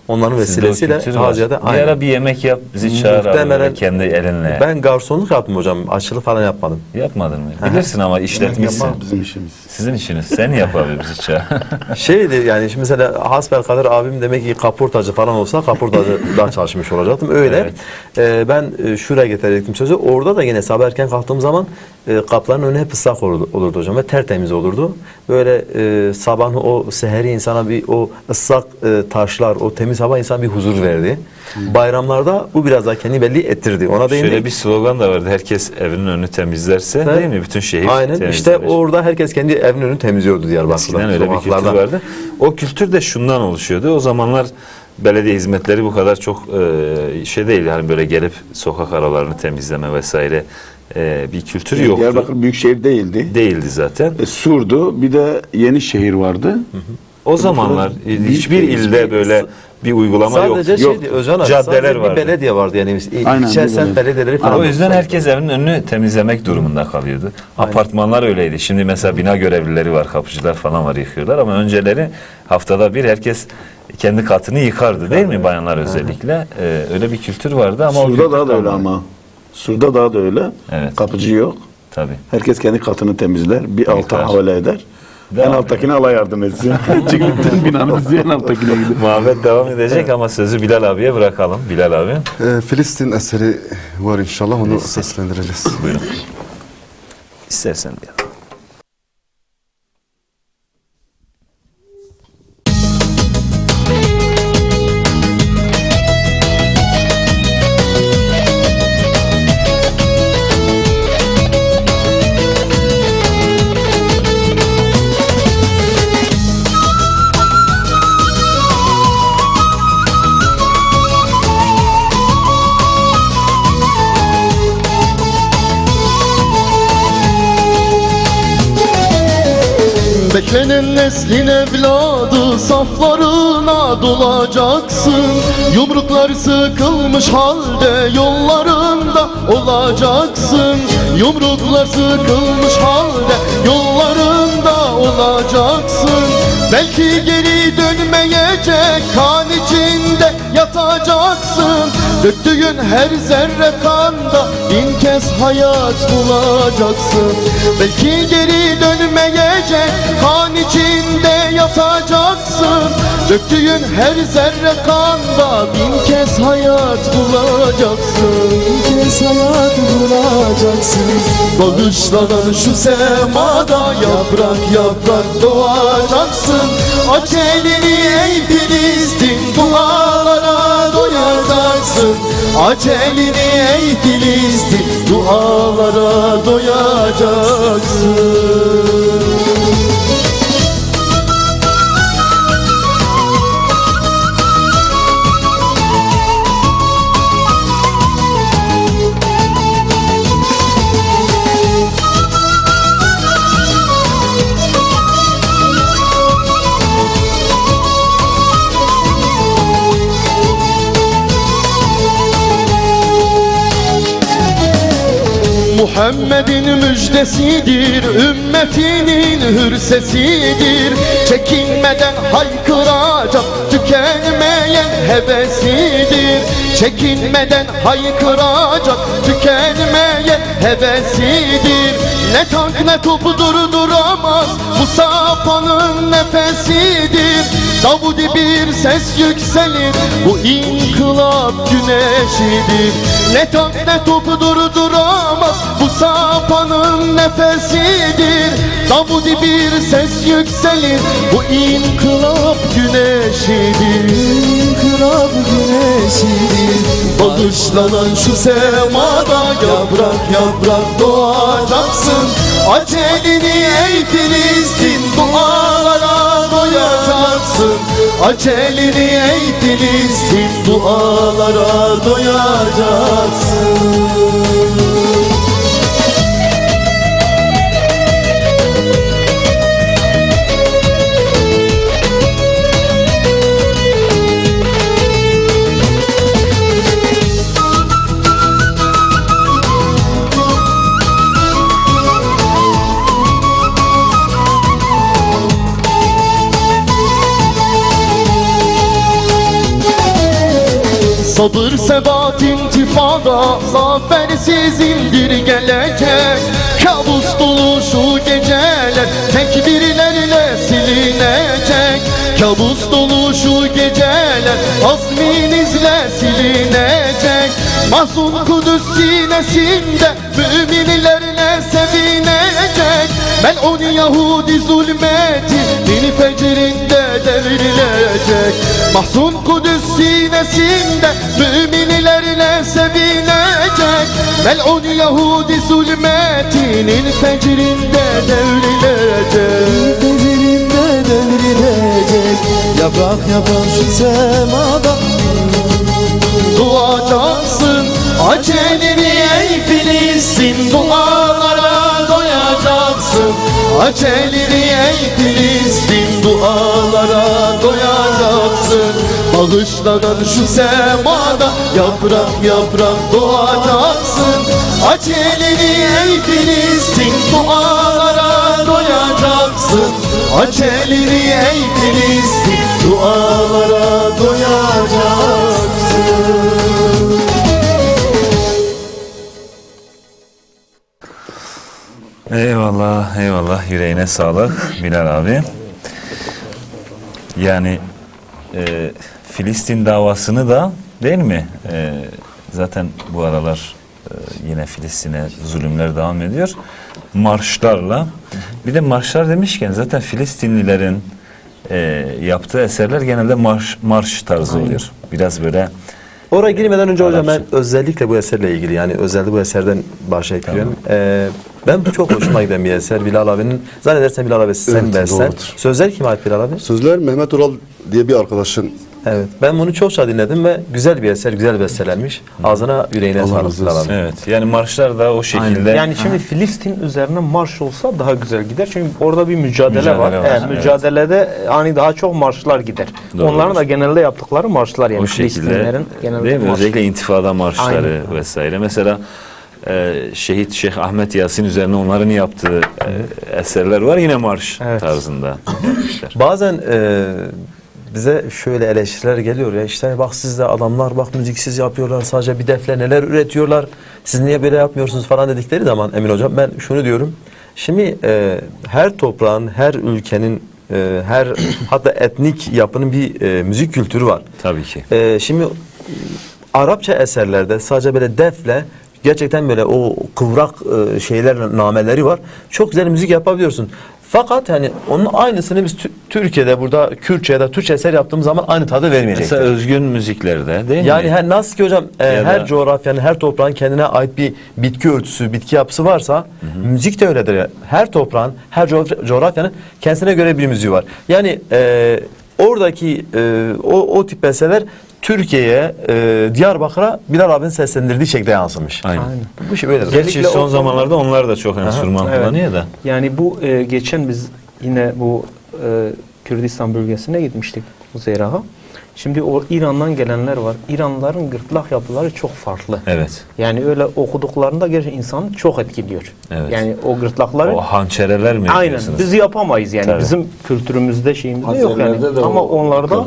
onların Sizde o vesilesiyle kültür var. Haziya'da Bir ara bir yemek yap, bizi çağır abi böyle kendi elinle. Ben garsonluk yaptım hocam. Aşçılık falan yapmadım. Yapmadın mı? Bilirsin ama işletmişsin. Yapmak bizim işimiz. Sizin işiniz. Sen yap abi bizi çağır. Şeydi yani şimdi mesela hasbelkader abim demek ki kaportacı falan olsa kaportacıdan çalışmış olacaktım. Öyle. Evet. Ee, ben e, şuraya getirecektim sözü. Orada da yine sabah erken kalktığım zaman e, kapların önü hep ıslak olurdu, olurdu hocam ve tertemiz olurdu. Böyle e, sabahın o seheri insana bir o ıslak e, taşlar, o temiz hava insana bir huzur verdi. Bayramlarda bu biraz daha kendi belli ettirdi. Ona değindik. Şöyle bir slogan da vardı. Herkes evinin önünü temizlerse Evet. değil mi? Bütün şehir Aynen. temizlenir. İşte orada herkes kendi evinin önünü temizliyordu Diyarbakır'da. Eskiden öyle bir kültür sokaklarda. vardı. O kültür de şundan oluşuyordu. O zamanlar belediye hizmetleri bu kadar çok e, şey değil. Yani böyle gelip sokak aralarını temizleme vesaire e, bir kültür yoktu. Diyarbakır büyükşehir değildi. Değildi zaten. E, Sur'du. Bir de Yenişehir vardı. O zamanlar Büyük hiçbir bir- ilde böyle bir uygulama Sadece yoktu. şeydi, Yoktu. Özcan abi, Caddeler sadece vardı. bir belediye vardı yani. Aynen, İlçe bir sen belediye. belediyeleri falan. O yüzden herkes evinin önünü temizlemek durumunda kalıyordu. Apartmanlar öyleydi. Şimdi mesela bina görevlileri var, kapıcılar falan var, yıkıyorlar ama önceleri haftada bir herkes kendi katını yıkardı değil mi bayanlar özellikle? Ee, öyle bir kültür vardı ama o Sur'da kültür daha da öyle kalmadı. ama. Sur'da daha da öyle. Evet. Kapıcı yok. Tabii. Herkes kendi katını temizler. Bir alta havale eder. Devam en alttakine Allah yardım etsin. Çıkıp binanın bizi en alttakine gidiyor. Muhabbet devam edecek ama sözü Bilal abiye bırakalım. Bilal abi. Ee, Filistin eseri var inşallah, onu seslendireceğiz. Buyurun. İstersen bir. Beklenen neslin evladı saflarına dolacaksın. Yumruklar sıkılmış halde yollarında olacaksın. Yumruklar sıkılmış halde yollarında olacaksın. Belki geri dönmeyecek kan içinde yatacaksın. Döktüğün her zerre kanda bin kez hayat bulacaksın. Belki geri dönmeyecek kan içinde yatacaksın. Döktüğün her zerre kanda bin kez hayat bulacaksın. Bin kez hayat bulacaksın. Bağışlanan şu semada yaprak yaprak doğacaksın. Aç elini ey Filistin, dualara doyacaksın. Aç elini ey Filistin, dualara doyacaksın. Muhammed'in müjdesidir, ümmetinin hür sesidir. Çekinmeden haykıracak, tükenmeyen hevesidir. Çekinmeden haykıracak, tükenmeyen hevesidir. Ne tank ne topu durduramaz, bu sapanın nefesidir. Davudi bir ses yükselir, bu inkılap güneşidir. Ne tank ne topu durduramaz, bu sapanın nefesidir. Davudi bir ses yükselir, bu inkılap güneşidir. İnkılap güneşidir. Bağışlanan şu semada yaprak yaprak doğacaksın. Aç elini ey Filistin, dualara doyacaksın. Aç elini ey Filistin, dualara doyacaksın. Sabır sebat intifada zafer sizindir gelecek. Kabus dolu şu geceler tekbirlerle silinecek. Kabus dolu şu geceler azminizle silinecek. Mahzun Kudüs sinesinde müminlerle sevinecek. Mel'un Yahudi zulmeti din fecrində devrilecek. Mahzun Kudüs sinesinde müminlerle sevinecek. Mel'un Yahudi zulmetinin fecrində devrilecek. Fecrində devrilecek. Yaprak yaprak şu semada duacaksın acelini ey Filistin, dualara doyacaksın. Acelini ey Filistin, dualara doyacaksın. Bağışlanan şu semada yaprak yaprak doğacaksın. Acelini ey Filistin, dualara doyacaksın. Acelini ey Filistin, dualara doyacaksın. Eyvallah, eyvallah. Yüreğine sağlık Bilal abi. Yani e, Filistin davasını da değil mi? E, zaten bu aralar e, yine Filistin'e zulümler devam ediyor. Marşlarla. Bir de marşlar demişken zaten Filistinlilerin e, yaptığı eserler genelde marş, marş tarzı oluyor. Biraz böyle. Oraya girmeden önce hocam ben özellikle bu eserle ilgili, yani özellikle bu eserden başlayıp tamam. Ee, ben bu çok hoşuma giden bir eser. Bilal abinin, zannedersem Bilal abi sen evet, beslen. Sözler kim ait Bilal abi? Sözler Mehmet Ural diye bir arkadaşın. Evet. Ben bunu çokça dinledim ve güzel bir eser, güzel bestelenmiş. Ağzına, yüreğine sağlık Bilal abi. Evet. Yani marşlar da o şekilde. Aynen. Yani şimdi Filistin üzerine marş olsa daha güzel gider. Çünkü orada bir mücadele, mücadele var. var. Evet, evet. Mücadelede hani daha çok marşlar gider. Doğru. Onların da genelde yaptıkları marşlar, yani o şekilde. Genelde değil mi? marş. Özellikle intifada marşları Aynen. vesaire. Mesela e, şehit Şeyh Ahmet Yasin üzerine onların yaptığı e, eserler var, yine marş evet. tarzında. Bazen e, bize şöyle eleştiriler geliyor ya, işte bak siz de adamlar bak müziksiz yapıyorlar, sadece bir defle neler üretiyorlar, siz niye böyle yapmıyorsunuz falan dedikleri zaman Emin hocam ben şunu diyorum. Şimdi e, her toprağın, her ülkenin, e, her hatta etnik yapının bir e, müzik kültürü var. Tabii ki. E, şimdi Arapça eserlerde sadece böyle defle gerçekten böyle o kıvrak e, şeyler, nameleri var. Çok güzel müzik yapabiliyorsun. Fakat hani onun aynısını biz Türkiye'de burada Kürtçe ya da Türkçe eser yaptığımız zaman aynı tadı vermeyecektir. Mesela özgün müziklerde değil yani mi? Yani nasıl ki hocam e, her da... coğrafyanın, her toprağın kendine ait bir bitki örtüsü, bitki yapısı varsa hı hı. müzik de öyledir. Her toprağın, her coğrafyanın kendisine göre bir müziği var. Yani e, oradaki e, o, o tip eserler Türkiye'ye, e, Diyarbakır'a Bilal abinin seslendirdiği şekilde yansımış. Aynen. Aynen. Bu şey böyledir. Gerçi son zamanlarda onlar da çok enstrüman evet. kullanıyor da. Yani bu e, geçen biz yine bu e, Kürdistan bölgesine gitmiştik, Zeyraha. Şimdi o İran'dan gelenler var. İranlıların gırtlak yapıları çok farklı. Evet. Yani öyle okuduklarında gerçekten insanı çok etkiliyor. Evet. Yani o gırtlakları. O hançereler mi? Aynen. Biz yapamayız yani. Tabii. Bizim kültürümüzde şeyimizde yok yani. Ama onlarda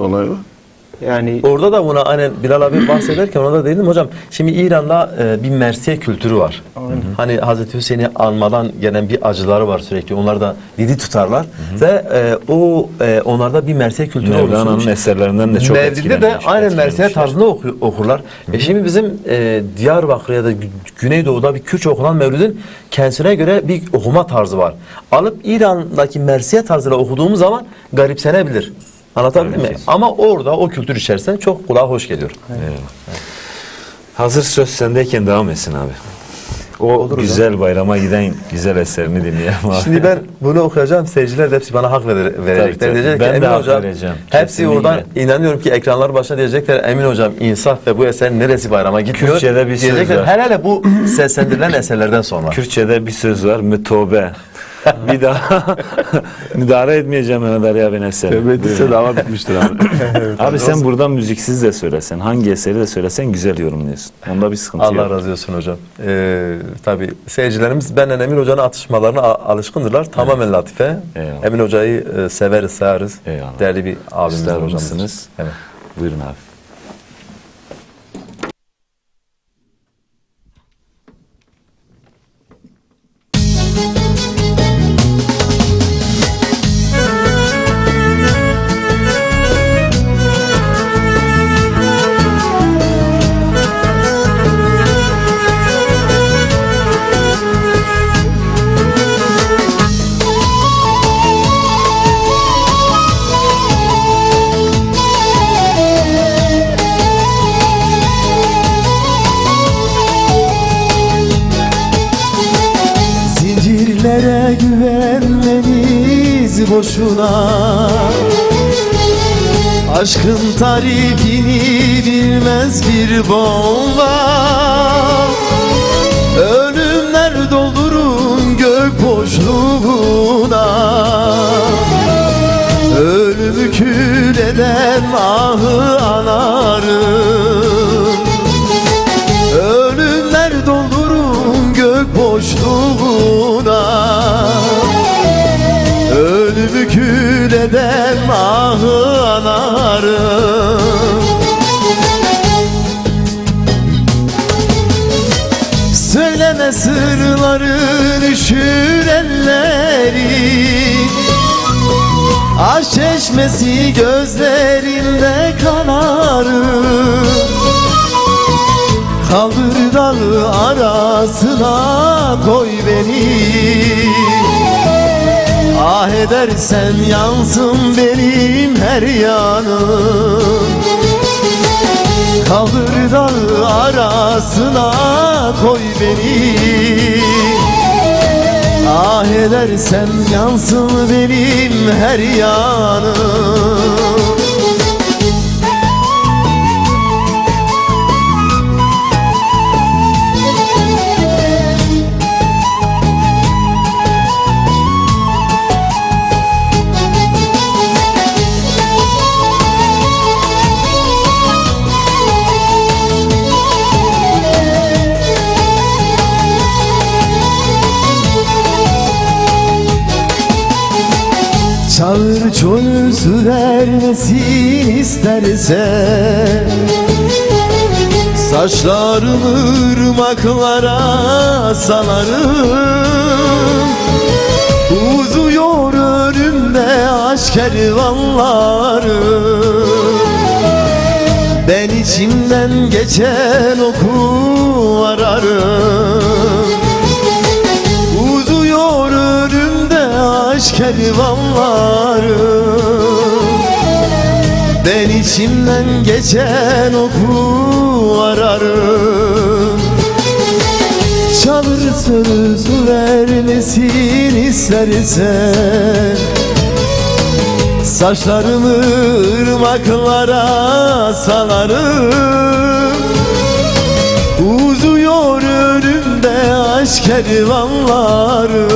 yani orada da buna aynen Bilal abi bahsederken ona da dedim hocam. Şimdi İran'da e, bir mersiye kültürü var. Aynen. Hani Hazreti Hüseyin'i anmadan gelen bir acıları var sürekli. Onlar da didi tutarlar. Hı hı. Ve e, o e, onlarda bir mersiye kültürü oluşmuş. Mevlana'nın eserlerinden de çok etkilenmiş. Mevlid'de de aynen mersiye tarzında oku, okurlar. Hı hı. E şimdi bizim e, Diyarbakır ya da Güneydoğu'da bir Kürtçe okunan Mevlid'in kendisine göre bir okuma tarzı var. Alıp İran'daki mersiye tarzıyla okuduğumuz zaman garipsenebilir. Anlatabildim mi? Ama orada o kültür içerisinde çok kulağa hoş geliyor. Evet. Evet. Hazır söz sendeyken devam etsin abi. O olur güzel hocam. Bayrama giden güzel eserini dinleyelim abi. Şimdi ben bunu okuyacağım. Seyirciler de hepsi bana hak verecekler. Diyecek ben ki, de hak hocam, vereceğim. Hepsi kesinlikle. Oradan inanıyorum ki ekranlar başına diyecekler. Emin hocam insaf ve bu eserin neresi bayrama gitmiyor. Kürtçe'de bir söz var. Hele hele bu seslendirilen eserlerden sonra. Kürtçe'de bir söz var. Mütobe. Bir daha müdahale etmeyeceğim Mehmet Ali abinin eseri. Tövbe edilse dava bitmiştir abi. Abi sen buradan müziksiz de söylesen, hangi eseri de söylesen güzel yorumluyorsun. Onda bir sıkıntı Allah yok. Allah razı olsun hocam. Ee, tabii seyircilerimiz benle Emin Hoca'nın atışmalarına alışkındırlar. Evet. Tamamen latife. Eyvallah. Emin Hoca'yı e, severiz, sayarız. Eyvallah. Değerli bir abimiz hocamızdır. Evet. Buyurun abi. Ellere güvenmeniz boşuna, aşkın tarifini bilmez bir bomba. Ölümler doldurun gök boşluğuna, ölümü kül eden ahı anarım. Ölümler doldurun gök boşluğuna, ölümü kül eden ahı anarım. Söyleme sırların üşür elleri, aşk çeşmesi gözlerinde kanarım. Kaldır dağı arasına koy beni, ah edersen yansın benim her yanım. Kaldır dağı arasına koy beni, ah edersen yansın benim her yanım. Çağır çöl su vermesin isterse, saçlarımı ırmaklara salarım. Uzuyor önümde aşk kervanları, ben içimden geçen oku ararım. Uzuyor önümde aşk kervanları, ben içimden geçen oku ararım. Çalır söz vermesin isterse, saçlarımı ırmaklara salarım. Uzuyor önümde aşk kervanları,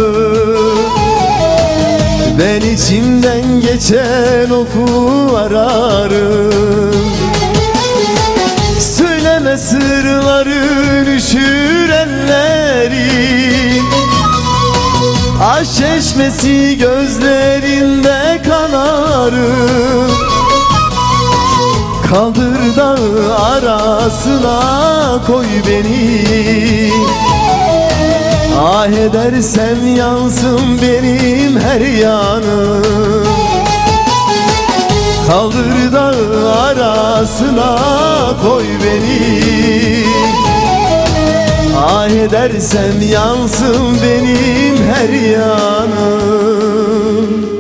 ben içimden geçen oku ararım. Söyleme sırların üşür ellerin, aşk çeşmesi gözlerinde kanarım. Kaldır dağı arasına koy beni, ah edersen yansın benim her yanım. Kaldır dağı arasına koy beni, ah edersen yansın benim her yanım.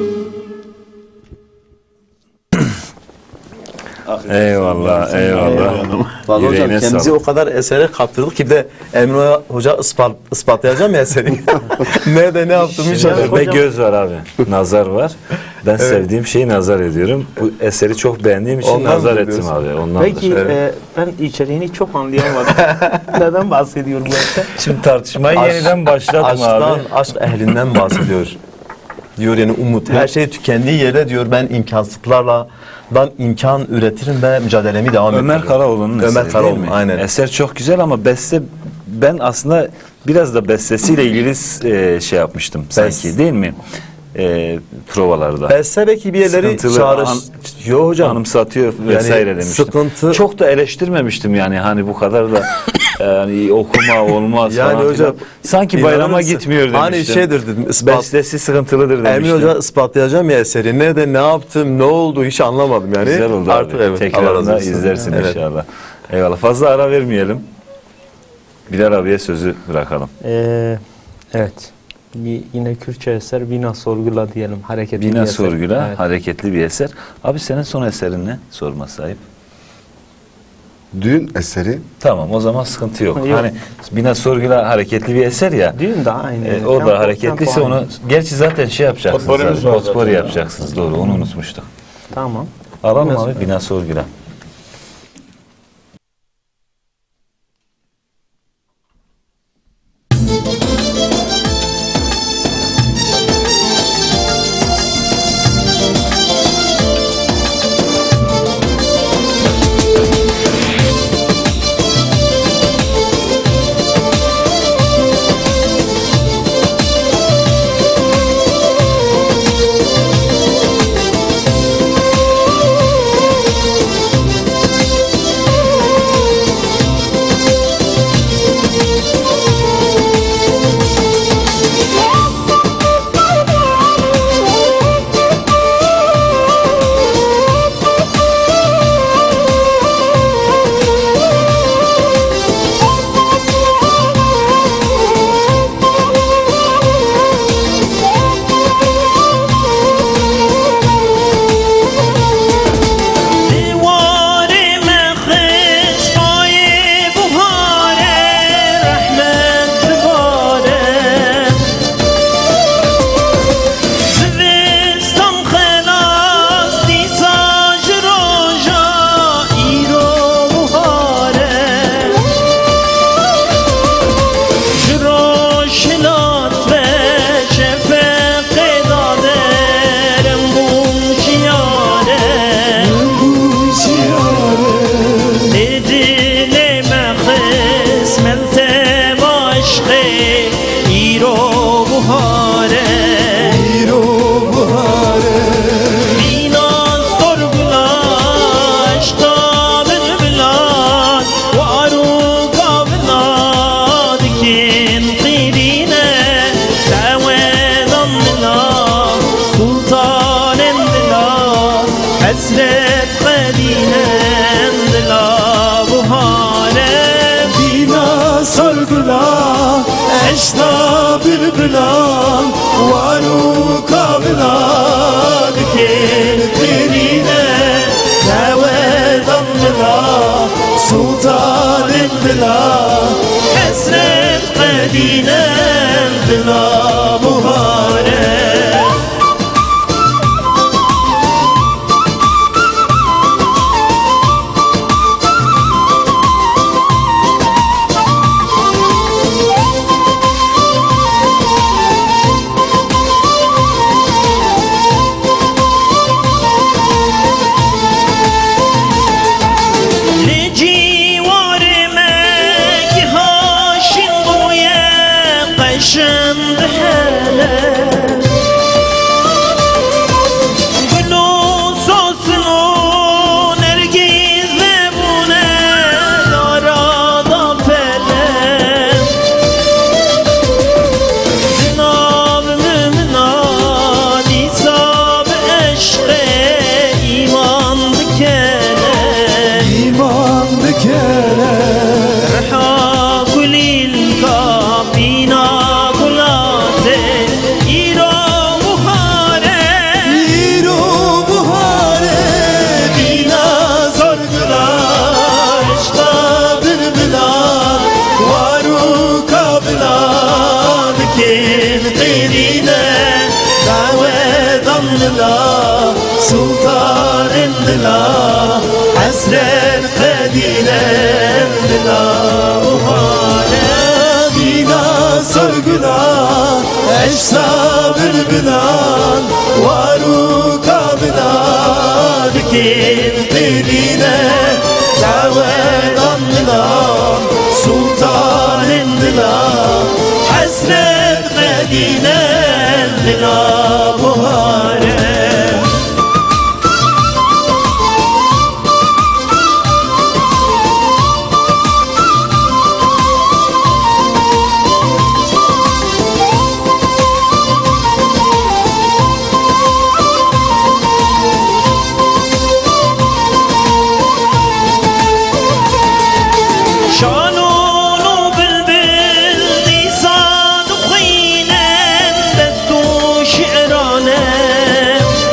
Eyvallah, eyvallah. Vallahi hocam Yüreğine kendimizi sağlık. o kadar esere kaptırdık ki bir de Emre Hoca ispat, ispatlayacağım ya eseri. Nerede ne yaptım hiç Ve ve göz var abi. Nazar var. Ben sevdiğim şeyi nazar ediyorum. Bu eseri çok beğendiğim için Ondan nazar mı ettim diyorsun? abi. Ondan Peki e, ben içeriğini çok anlayamadım. Neden bahsediyorum bu eser? Şimdi tartışmayı Aşk- yeniden başlatma Aşktan, abi. aşk ehlinden bahsediyor. Diyor yani umut. Her şey tükendiği yere diyor ben imkansızlıklarla dan imkan üretirim ve mücadelemi devam ettiririm. Ömer Karaoğlu'nun eseri Ömer Karaoğlu, değil mi? aynen. Eser çok güzel ama beste ben aslında biraz da bestesiyle ilgili e, şey yapmıştım sanki değil mi? E, provalarda. Beste belki bir yerleri Sıkıntılı, çağrış... an- Yo hocam. Anımsatıyor vesaire demiştim. sıkıntı- Çok da eleştirmemiştim yani hani bu kadar da yani okuma olmaz Yani falan hocam, filan. Sanki bayrama İnanır mısın? gitmiyor demiştim. Hani şeydir dedim. Ispat, Bestesi sıkıntılıdır demiştim. Emin Hoca ispatlayacağım ya eseri. Nerede ne yaptım, ne oldu hiç anlamadım yani. Güzel oldu Artık abi. evet. Allah razı Tekrarında olsun. izlersin Evet. inşallah. Eyvallah. Fazla ara vermeyelim. Bilal abiye sözü bırakalım. Ee, evet. Bir, yine Kürtçe eser Bina Sorgula diyelim. Hareketli bir Bina eser. Sorgula, Evet. hareketli bir eser. Abi senin son eserin ne? Sorma sahip. düğün eseri. Tamam, o zaman sıkıntı yok. Yok. Hani Bina Sorgula hareketli bir eser ya. Düğün de aynı. E, o Tempo- da hareketliyse tempo onu aynı. gerçi zaten şey yapacaksınız. Potporimiz zaten, var zaten potpori ya. yapacaksınız. Doğru, onu unutmuştuk. Tamam. Alalım Biraz- abi Bina Sorgula. شانون و بلبل دی صادقینه دستو شعرانه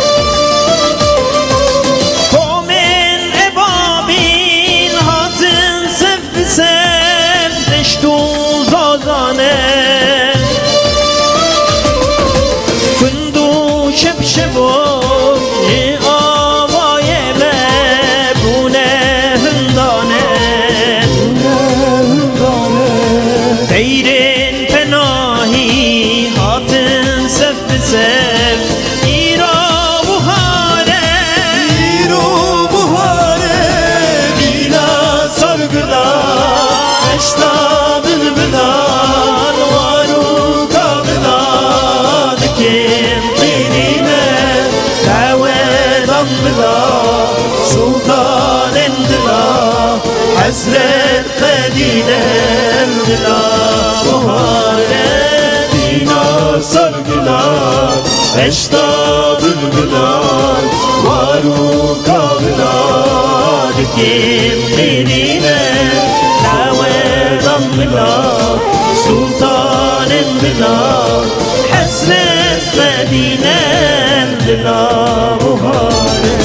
dila sultanın dila hasret Medine'm dila bahare dina sargılar eşta bülbüler varu kavlar kim Medine havedan dila sultanın dila hasret Medine'm dila bahare.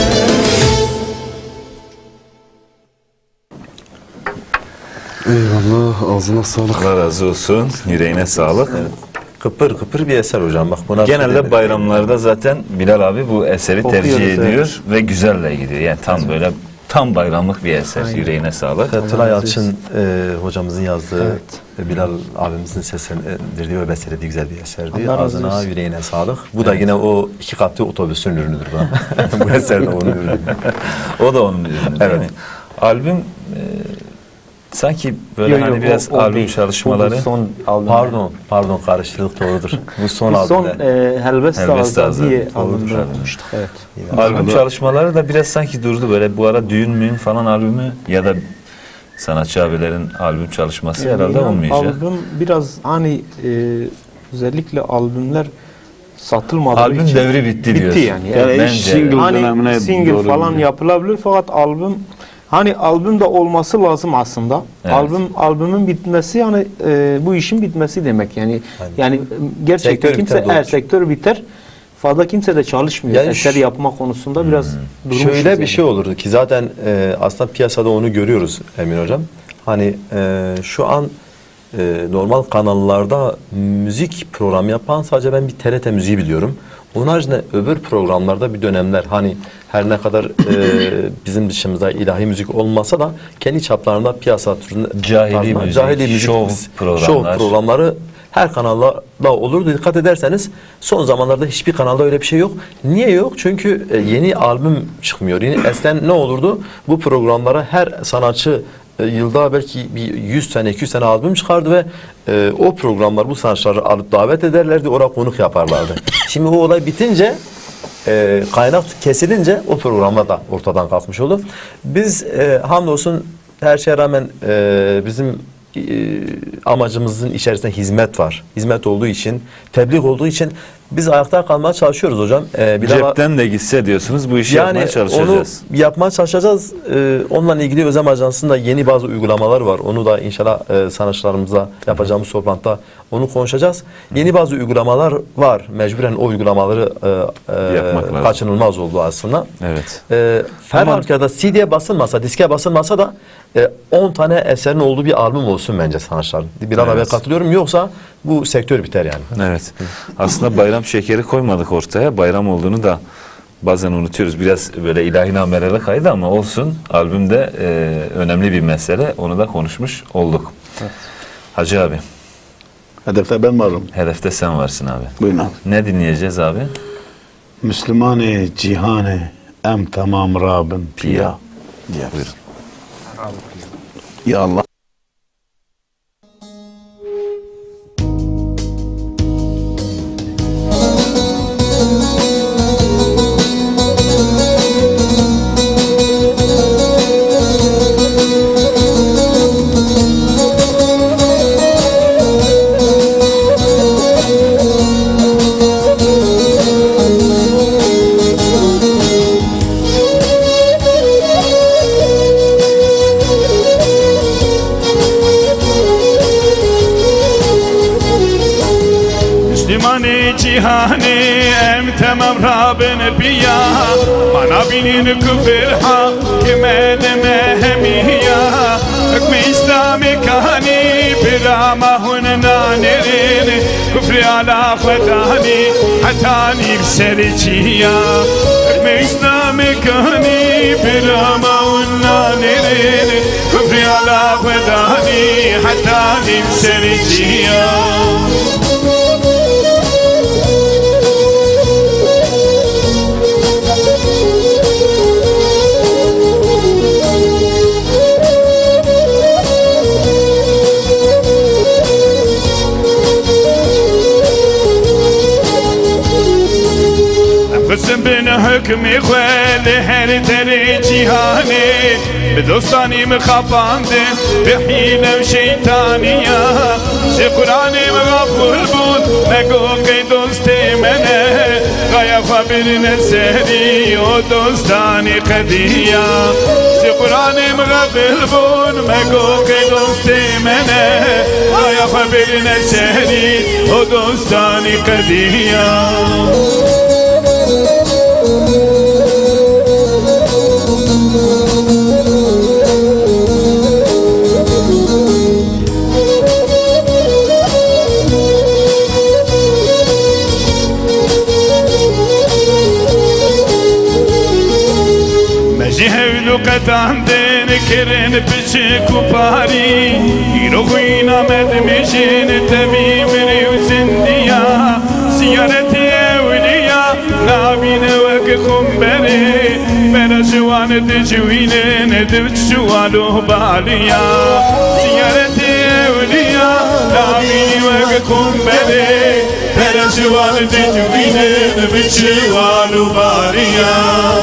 Eyvallah, ağzına sağlık. Allah razı olsun. Yüreğine sağlık. Evet. Kıpır kıpır bir eser hocam. Bak buna genelde bayramlarda zaten Bilal abi bu eseri tercih Okuyoruz, ediyor evet. ve güzelle gidiyor. Yani tam böyle tam bayramlık bir eser. Aynen. Yüreğine sağlık. Tülay Yalçın e, hocamızın yazdığı, Evet. e, Bilal abimizin seslendirdiği ve bestelediği güzel bir eserdi. Allah razı Ağzına, olsun. yüreğine sağlık. Bu da yine o iki katlı otobüsün ürünüdür. Bu eser de onun ürünü. O da onun ürünü değil Evet. mi? Albüm e, sanki böyle Yo, yo, hani biraz o- o albüm değil. çalışmaları. Bu, bu son albüm. Pardon, pardon karıştırdık doğrudur. Bu son Biz son albümde. e, Helvesta Helvesta Azadiye Azadiye, albümünü doğrudur. okumuştuk. Evet. Albüm çalışmaları da biraz sanki durdu böyle. Bu ara düğün müğün falan albümü ya da sanatçı abilerin albüm çalışması herhalde İnan, olmayacak. Albüm biraz hani e, özellikle albümler satılmadığı Albüm için devri bitti bitti diyorsun. yani. Yani Evet. Bence. single dönemine Hani single doğru falan gidiyor. yapılabilir fakat albüm hani albüm de olması lazım aslında. Evet. Albüm albümün bitmesi yani e, bu işin bitmesi demek yani. Aynen. Yani e, gerçekten Sektör kimse biter, eğer doğru. sektör biter fazla kimse de çalışmıyor. Yani Eser şu- yapma konusunda biraz durmuşuz Şöyle yani. bir şey olurdu ki zaten e, aslında piyasada onu görüyoruz Emin Hocam. Hani e, şu an e, normal kanallarda müzik programı yapan sadece ben bir T R T müziği biliyorum. Onun haricinde öbür programlarda bir dönemler hani her ne kadar e, bizim dışımızda ilahi müzik olmasa da kendi çaplarında piyasa türünde Cahili tarzında müzik, cahili müzik şov biz- programlar. şov programları her kanalda olurdu. Dikkat ederseniz son zamanlarda hiçbir kanalda öyle bir şey yok. Niye yok? Çünkü e, yeni albüm çıkmıyor. Yeni eskiden ne olurdu? Bu programlara her sanatçı e, yılda belki bir yüz tane iki yüz tane albüm çıkardı ve e, o programlar bu sanatçıları alıp davet ederlerdi. Oraya konuk yaparlardı. Şimdi o olay bitince e, kaynak kesilince o programa da ortadan kalkmış oldu. Biz e, hamdolsun her şeye rağmen e, bizim e, amacımızın içerisinde hizmet var. Hizmet olduğu için, tebliğ olduğu için biz ayakta kalmaya çalışıyoruz hocam. E, Bilal- Cepten de gitse diyorsunuz bu işi yapmaya çalışacağız. onu yapmaya çalışacağız. Ee, onunla ilgili Özlem Ajansı'nda yeni bazı uygulamalar var. Onu da inşallah e, sanatçılarımızla yapacağımız toplantıda onu konuşacağız. Yeni bazı uygulamalar var. Mecburen o uygulamaları e, Yapmak lazım. e, kaçınılmaz oldu aslında. Evet. E, her halükarda C D'ye basılmasa, diske basılmasa da e, on tane eserin olduğu bir albüm olsun bence sanatçıların. Bilal Evet. abiye katılıyorum. Yoksa bu sektör biter yani. Evet. Aslında bayram şekeri koymadık ortaya. Bayram olduğunu da bazen unutuyoruz. Biraz böyle ilahi namelere kaydı ama olsun. Albümde e, önemli bir mesele. Onu da konuşmuş olduk. Evet. Hacı abi, Hedefte ben varım. hedefte sen varsın abi. Buyurun abi. Ne dinleyeceğiz abi? Müslüman-ı cihane em tamam Rabın piya. Buyurun. Ya Allah. Müslüman-ı cihani em tamam Rabbin biya Bana binin küfür hakime deme hemiya Hükmü İslam'ı kani birama hunna nerin Küfrü ala fedani hatani bsericiya Hükmü İslam'ı kani birama hunna nerin Küfrü ala fedani hatani bsericiya Kızım bin hüküm حکم خوال هر در جهانه به دوستانی مخابانده به حیله و شیطانیه چه قرآن مغفول بود نگو که دوست منه غایا خبر نسری و دوستانی قدیه چه قرآن مغفول بود نگو که دوست منه غایا خبر نسری و دوستانی قدیه قطعن دین کرن پچه کپاری ایرو خوین آمد میشین تبی مریو زندیا سیارت اولیا نابین وک خمبره برا جوان دجوین ندوت جوالو بالیا سیارت اولیا نابین وک خمبره برا جوان دجوین ندوت جوالو بالیا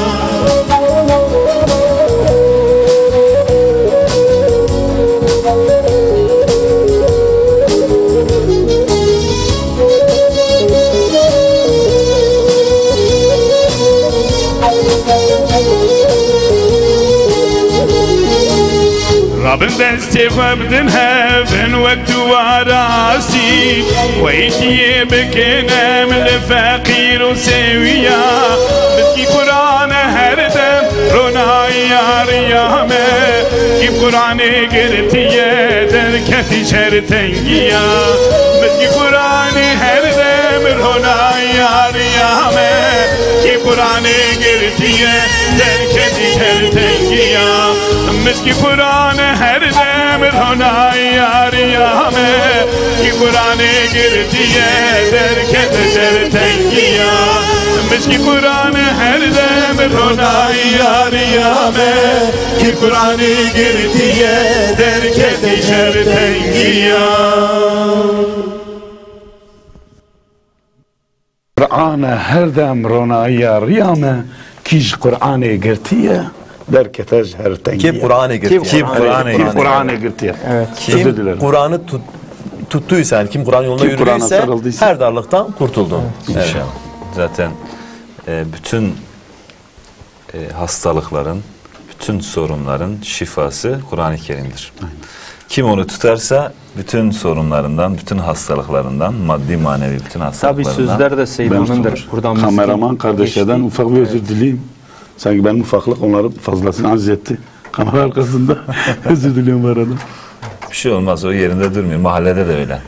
رابن دستي فبدن هفن وقت وراسي ويتي بكنا من الفقير وسويا مسكي قرآن هردم رونا يا ريامه كي قرآن قرتي دركتي شرتنجيا مسكي قرآن هردم رونا يا ريامه كي قرآن قرتي دركتي شرتنجيا مسكي قرآن هر دم رونا یاریامه کی قرآن گرتیه در کت شرطنگیا مسکی قرآن هر دم رونا یاریامه کی قرآن گرتیه در کت شرطنگیا قرآن هر دم رونا یاریامه کیش قرآن گرتیه در کتاج her tengiye. Kim Kur'an'ı girtiyor? Kim Kur'an'ı Kim Kur'an'ı girtiyor? Evet. Kim Kur'an'ı tut, tuttuysa, yani kim Kur'an yolunda Kim Kur'an'a yürüdüyse sarıldıysa. her darlıktan kurtuldu. İnşallah. Zaten e, bütün e, hastalıkların, bütün sorunların şifası Kur'an-ı Kerim'dir. Kim onu tutarsa bütün sorunlarından, bütün hastalıklarından, maddi manevi bütün Tabi hastalıklarından. sözler de Seydan'ındır. Buradan Kameraman kardeşlerden ufak bir özür dileyim. Sanki benim ufaklık onları fazlasını aziz etti. Kamera arkasında. Özür diliyorum bu arada. Bir şey olmaz, o yerinde durmuyor. Mahallede de öyle.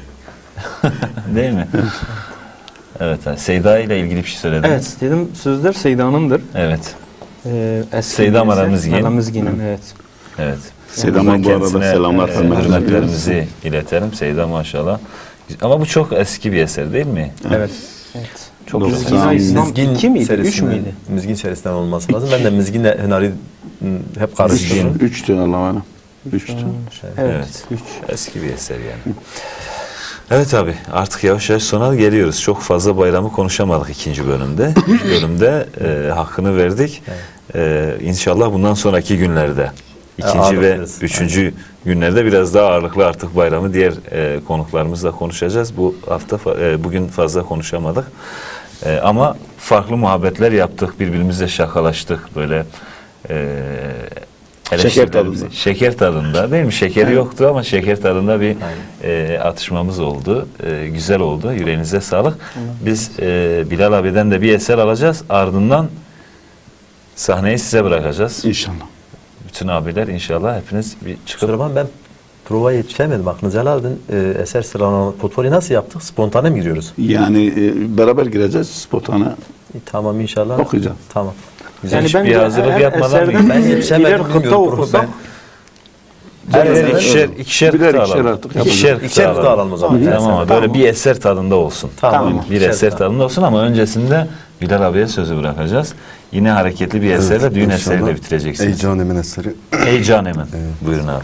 Değil mi? Evet. Seyda ile ilgili bir şey söylediniz. Evet, dedim sözler Seydan'ındır. Evet. Ee, Seyda Maramızgin. Maramızgin'in, evet. Evet. Seyda'ma bu arada selamlar, e, hürmetler hürmetlerimizi iletelim. Seyda maşallah. Ama bu çok eski bir eser değil mi? Evet. Evet. Çok doksan İslam Mizgin iki miydi? Üç serisinden- müydü? Mizgin serisinden olması lazım. Ben de Mizgin'le Hınari hep karıştırıyorum. Üç tane Allah'ım. Üç tane. Evet. Evet. Üç. Eski bir eser yani. Evet abi, artık yavaş yavaş sona geliyoruz. Çok fazla bayramı konuşamadık ikinci bölümde. İlk bölümde e, hakkını verdik. E, İnşallah bundan sonraki günlerde, ikinci ağırlık ve veririz. üçüncü günlerde biraz daha ağırlıklı artık bayramı diğer e, konuklarımızla konuşacağız. Bu hafta fa- e, bugün fazla konuşamadık. E, ama farklı muhabbetler yaptık, birbirimizle şakalaştık böyle. E, Şeker tadında. Şeker tadında değil mi? Şekeri yoktu ama şeker tadında bir e, atışmamız oldu. E, güzel oldu. Yüreğinize sağlık. Biz e, Bilal abiden de bir eser alacağız. Ardından sahneyi size bırakacağız. İnşallah. Bütün abiler inşallah hepiniz bir çıkıp... Kusura bakma, ben provaya yetişemedim. Aklınıza Celaluddin e, eser sıralama potfoli nasıl yaptık? Spontane mi giriyoruz? Yani e, beraber gireceğiz spontane. E, tamam inşallah. Okuyacağız. Tamam. Güzel. Yani Hiçbir bence hazırlık her yapmadan eserden Ben yetişemedim, birer kıta bilmiyorum. okusak, Her Evet, ikişer, evet. ikişer Birer kıta ikişer alalım. artık yapacağız. İkişer İkişer kıta kıta alalım o zaman. Tamam ama Tamam. böyle bir eser tadında olsun. Tamam. Bir İkişer eser kıta. tadında olsun ama öncesinde Bilal abiye sözü bırakacağız. Yine hareketli bir eserle düğün inşallah. eseriyle bitireceksiniz. Ey canemin eseri. Ey canemin. Buyurun abi.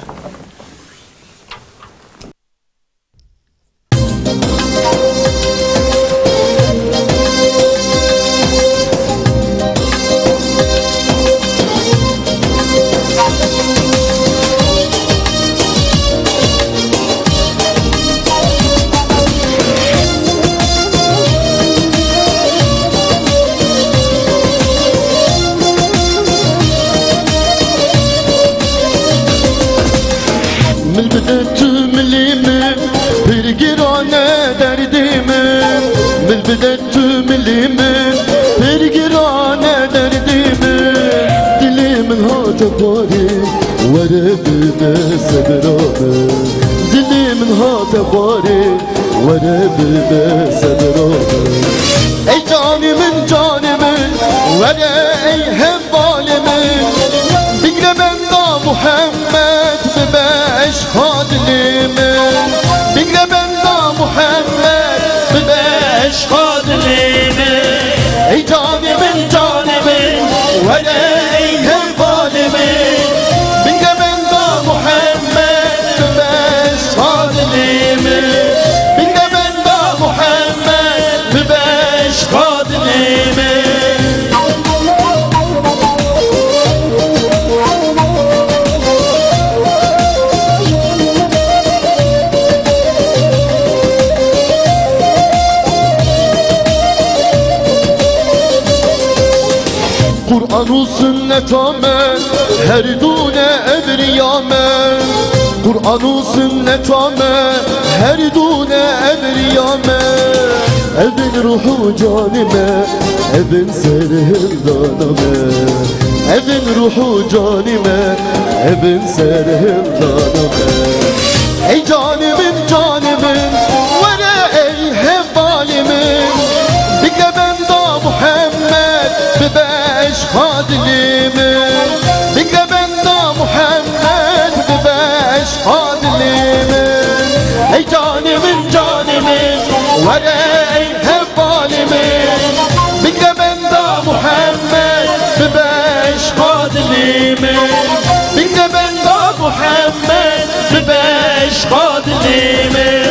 هات باري وربنا سدرانه دلي من هات باري وربنا سدرانه ey canimin canimin vere ey hevvalimin Bigre benda Muhammed bebeş hadilimin Bigre benda Muhammed bebeş hadilimin Ey canimin canimin vere ey hevvalimin Bigre benda Muhammed bebeş hadilimin Bigre benda Muhammed bebeş hadilimin Kur'an-ı sünnet amel her dune evriyame Kur'an-ı sünnet amel her dune evriyame Evin ruhu canime evin serhildaname Evin ruhu canime evin serhildaname Ey canimin canimin vere ey hevvalimin Bigre benda Muhammed bebeş hadilimin Bigre benda Muhammed bebeş hadilimin Ey canimin canimin vere ey hevvalimin Bigre benda Muhammed bebeş hadilimin Bigre benda Muhammed bebeş hadilimin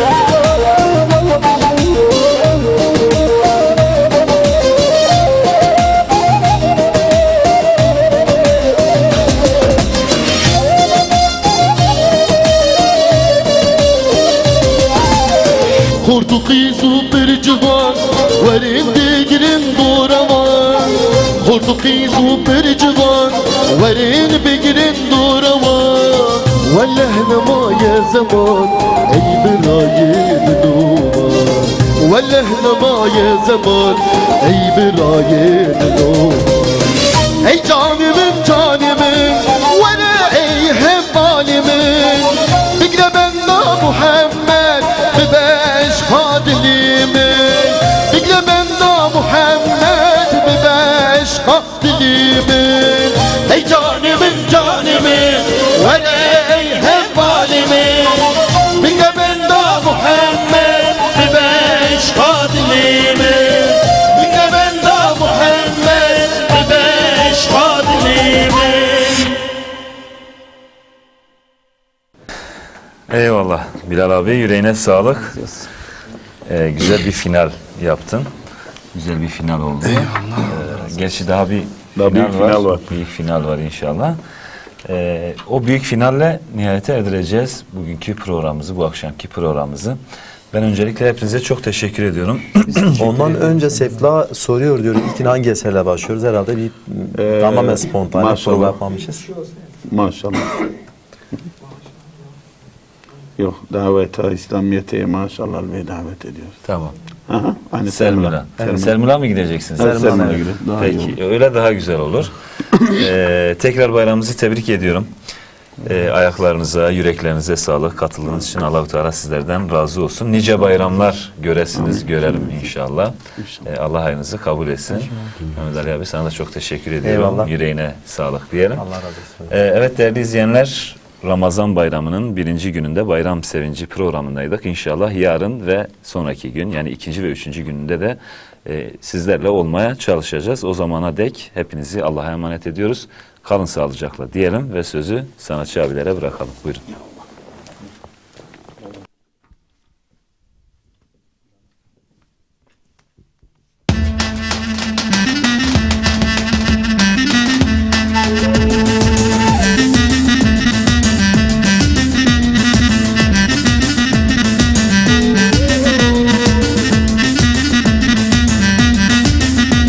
Kurtuqi super civan verin bigirin duravan Kurtuqi super civan verin bigirin duravan Vallehne maye zaman ey birayi duman Vallehne maye zaman ey birayi duman Ey canimin canimin vere ey hevvalimin Bigre benda Muhammed bebeş hadilimin Bigre benda Muhammed bebeş hadilimin Ey canimin canimin vere ey hevvalimin Bigre benda Muhammed bebeş hadilimin Bigre benda Muhammed bebeş hadilimin Eyvallah Bilal abi, yüreğine sağlık. Ee, güzel bir final yaptın. Güzel bir final oldu. Ee, gerçi daha bir Daha final, büyük var. final var. Büyük final var inşallah. Ee, o büyük finalle nihayete erdireceğiz bugünkü programımızı, bu akşamki programımızı. Ben öncelikle hepinize çok teşekkür ediyorum. Ondan önce Seyfullah soruyor diyor, ilkin hangi eserle başlıyoruz? Herhalde bir Ee, tamamen spontane maşallah. program yapmamışız. Maşallah. Yok, davete, İslamiyet'e maşallah ve davet ediyoruz. Tamam. Aha, hani Selmula. Selmula. Selmula mı gideceksiniz? Evet, Selmula'ya Evet. gidelim. Daha iyi Peki, öyle daha güzel olur. ee, tekrar bayramımızı tebrik ediyorum. Ee, ayaklarınıza, yüreklerinize sağlık. Katıldığınız için Allah-u Teala sizlerden razı olsun. Nice bayramlar göresiniz, görelim inşallah. Ee, Allah hayrınızı kabul etsin. Mehmet Ali abi, sana da çok teşekkür ediyorum. Eyvallah. Yüreğine sağlık diyelim. Allah razı olsun. Ee, evet değerli izleyenler, Ramazan bayramının birinci gününde bayram sevinci programındaydık. İnşallah yarın ve sonraki gün, yani ikinci ve üçüncü gününde de e, sizlerle olmaya çalışacağız. O zamana dek hepinizi Allah'a emanet ediyoruz. Kalın sağlıcakla diyelim ve sözü sanatçı abilere bırakalım. Buyurun.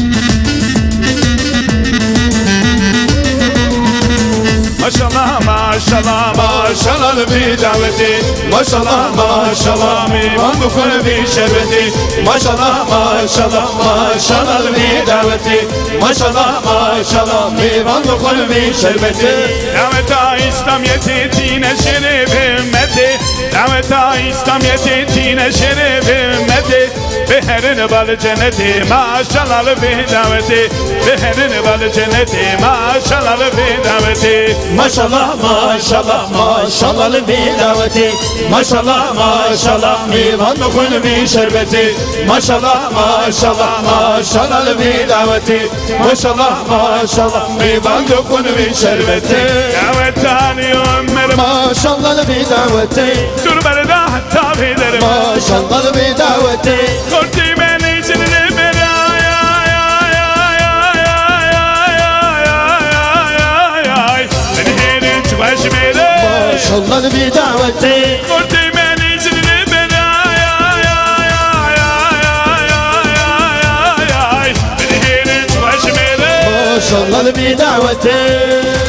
Maşallah maşallah maşallah maşallah bir daveti maşallah maşallah meyvan dokun bir şerbeti maşallah maşallah maşallah bir daveti maşallah maşallah meyvan dokun bir şerbeti daveta İslamiyeti dine şerefimedi daveta İslamiyeti dine şerefimedi beherin balı cenneti maşallah bir daveti beherin balı cenneti maşallah bir daveti maşallah maşallah maşallah bir daveti maşallah maşallah meyvan dokun bir şerbeti maşallah maşallah maşallah bir daveti maşallah maşallah meyvan dokun bir şerbeti davet alıyorum maşallah bir daveti dur beni daha hatta bilirim maşallah bir daveti korktu beni seninle beni ay ay ay ay ay ay ay ay ay beni herin çıbaş beni maşallah bir daveti korktu beni seninle beni ay ay ay ay ay ay ay ay beni herin çıbaş beni maşallah bir daveti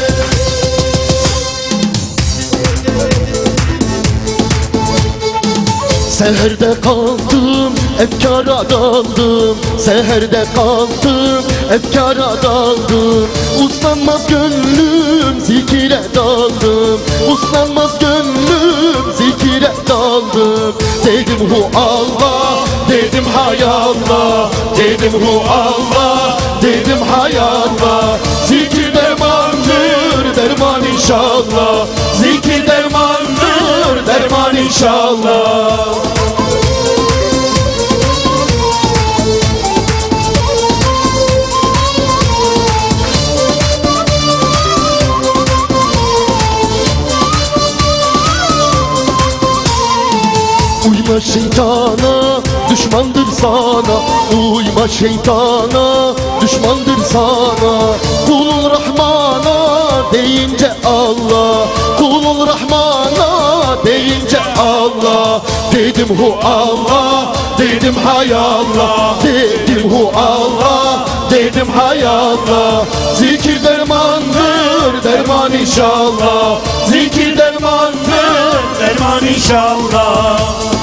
Seherde kaldım, efkara daldım. Seherde kaldım, efkara daldım. Uslanmaz gönlüm, zikire daldım. Uslanmaz gönlüm, zikire daldım. Dedim hu Allah, dedim hay Allah. Dedim hu Allah, dedim hay Allah. Zikir dermandır, derman inşallah. Zikir dermandır, derman inşallah. Uyma şeytana, düşmandır sana. Uyma şeytana, düşmandır sana. Kulun Rahman'a deyince Allah. Kulun Rahman'a deyince Allah. Dedim hu Allah, dedim hay Allah. Dedim hu Allah, dedim hay Allah. Zikir dermandır, derman inşallah. Zikir dermandır, derman inşallah.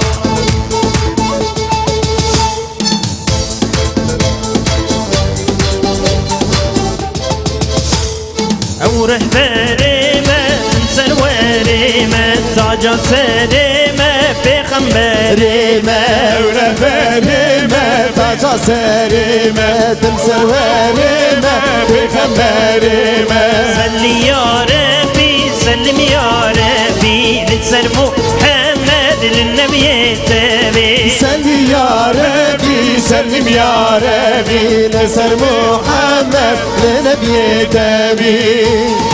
او رهبريمه سروريمه تاج سريمه پیغمبريمه او رهبريمه تاج سريمه دل سروريمه پیغمبريمه صلي يا ربي سلم يا ربي لسر محمد للنبي تبي سلم يا ربي سلم يا ربي لسر محمد لنبي تبي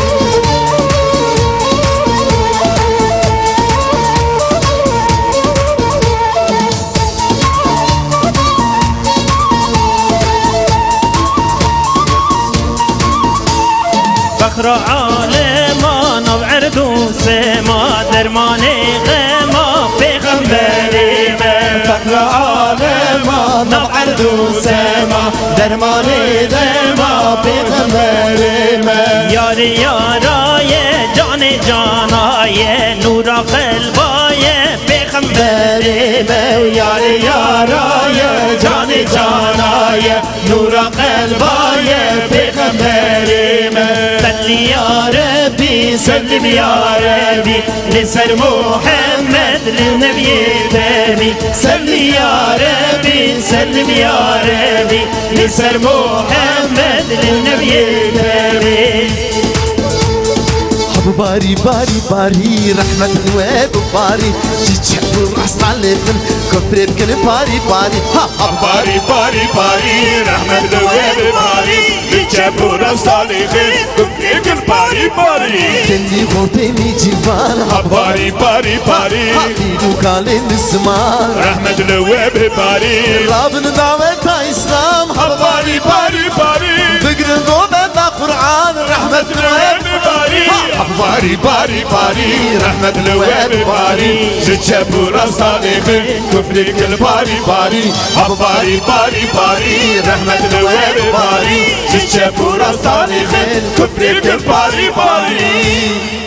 فخر عالمان وعرض وسما درمان غما پیغمبريمه فخر عالمان وعرض وسما درمان غما پیغمبريمه یار یارای جان جانای نور قلبای پیغمبريمه یار یارای جان جانای نور قلبای پیغمبريمه صلی یا ربی سلم یا ربی لسر محمد للنبی تبی صلی یا ربی سلم یا ربی لسر محمد للنبي تبي باري باري باري رحمة الواد باري جيتشحب الراس عليكم كفر بكن باري باري ها باري باري باري رحمة الواد باري جيتشحب الراس عليكم كفر بكن باري باري كني غوتيني جيفان باري باري باري حبيدو كالين الزمان رحمة الواد باري رابن دعوة إسلام باري باري باري بقرن دوبة قرآن رحمة الواد باري باري باري باري رحمة الواد باري جيتشحب الراس عليكم كفر بكن باري باري باري باري باري رحمة الواد باري جيتشحب الراس عليكم كفر بكن باري باري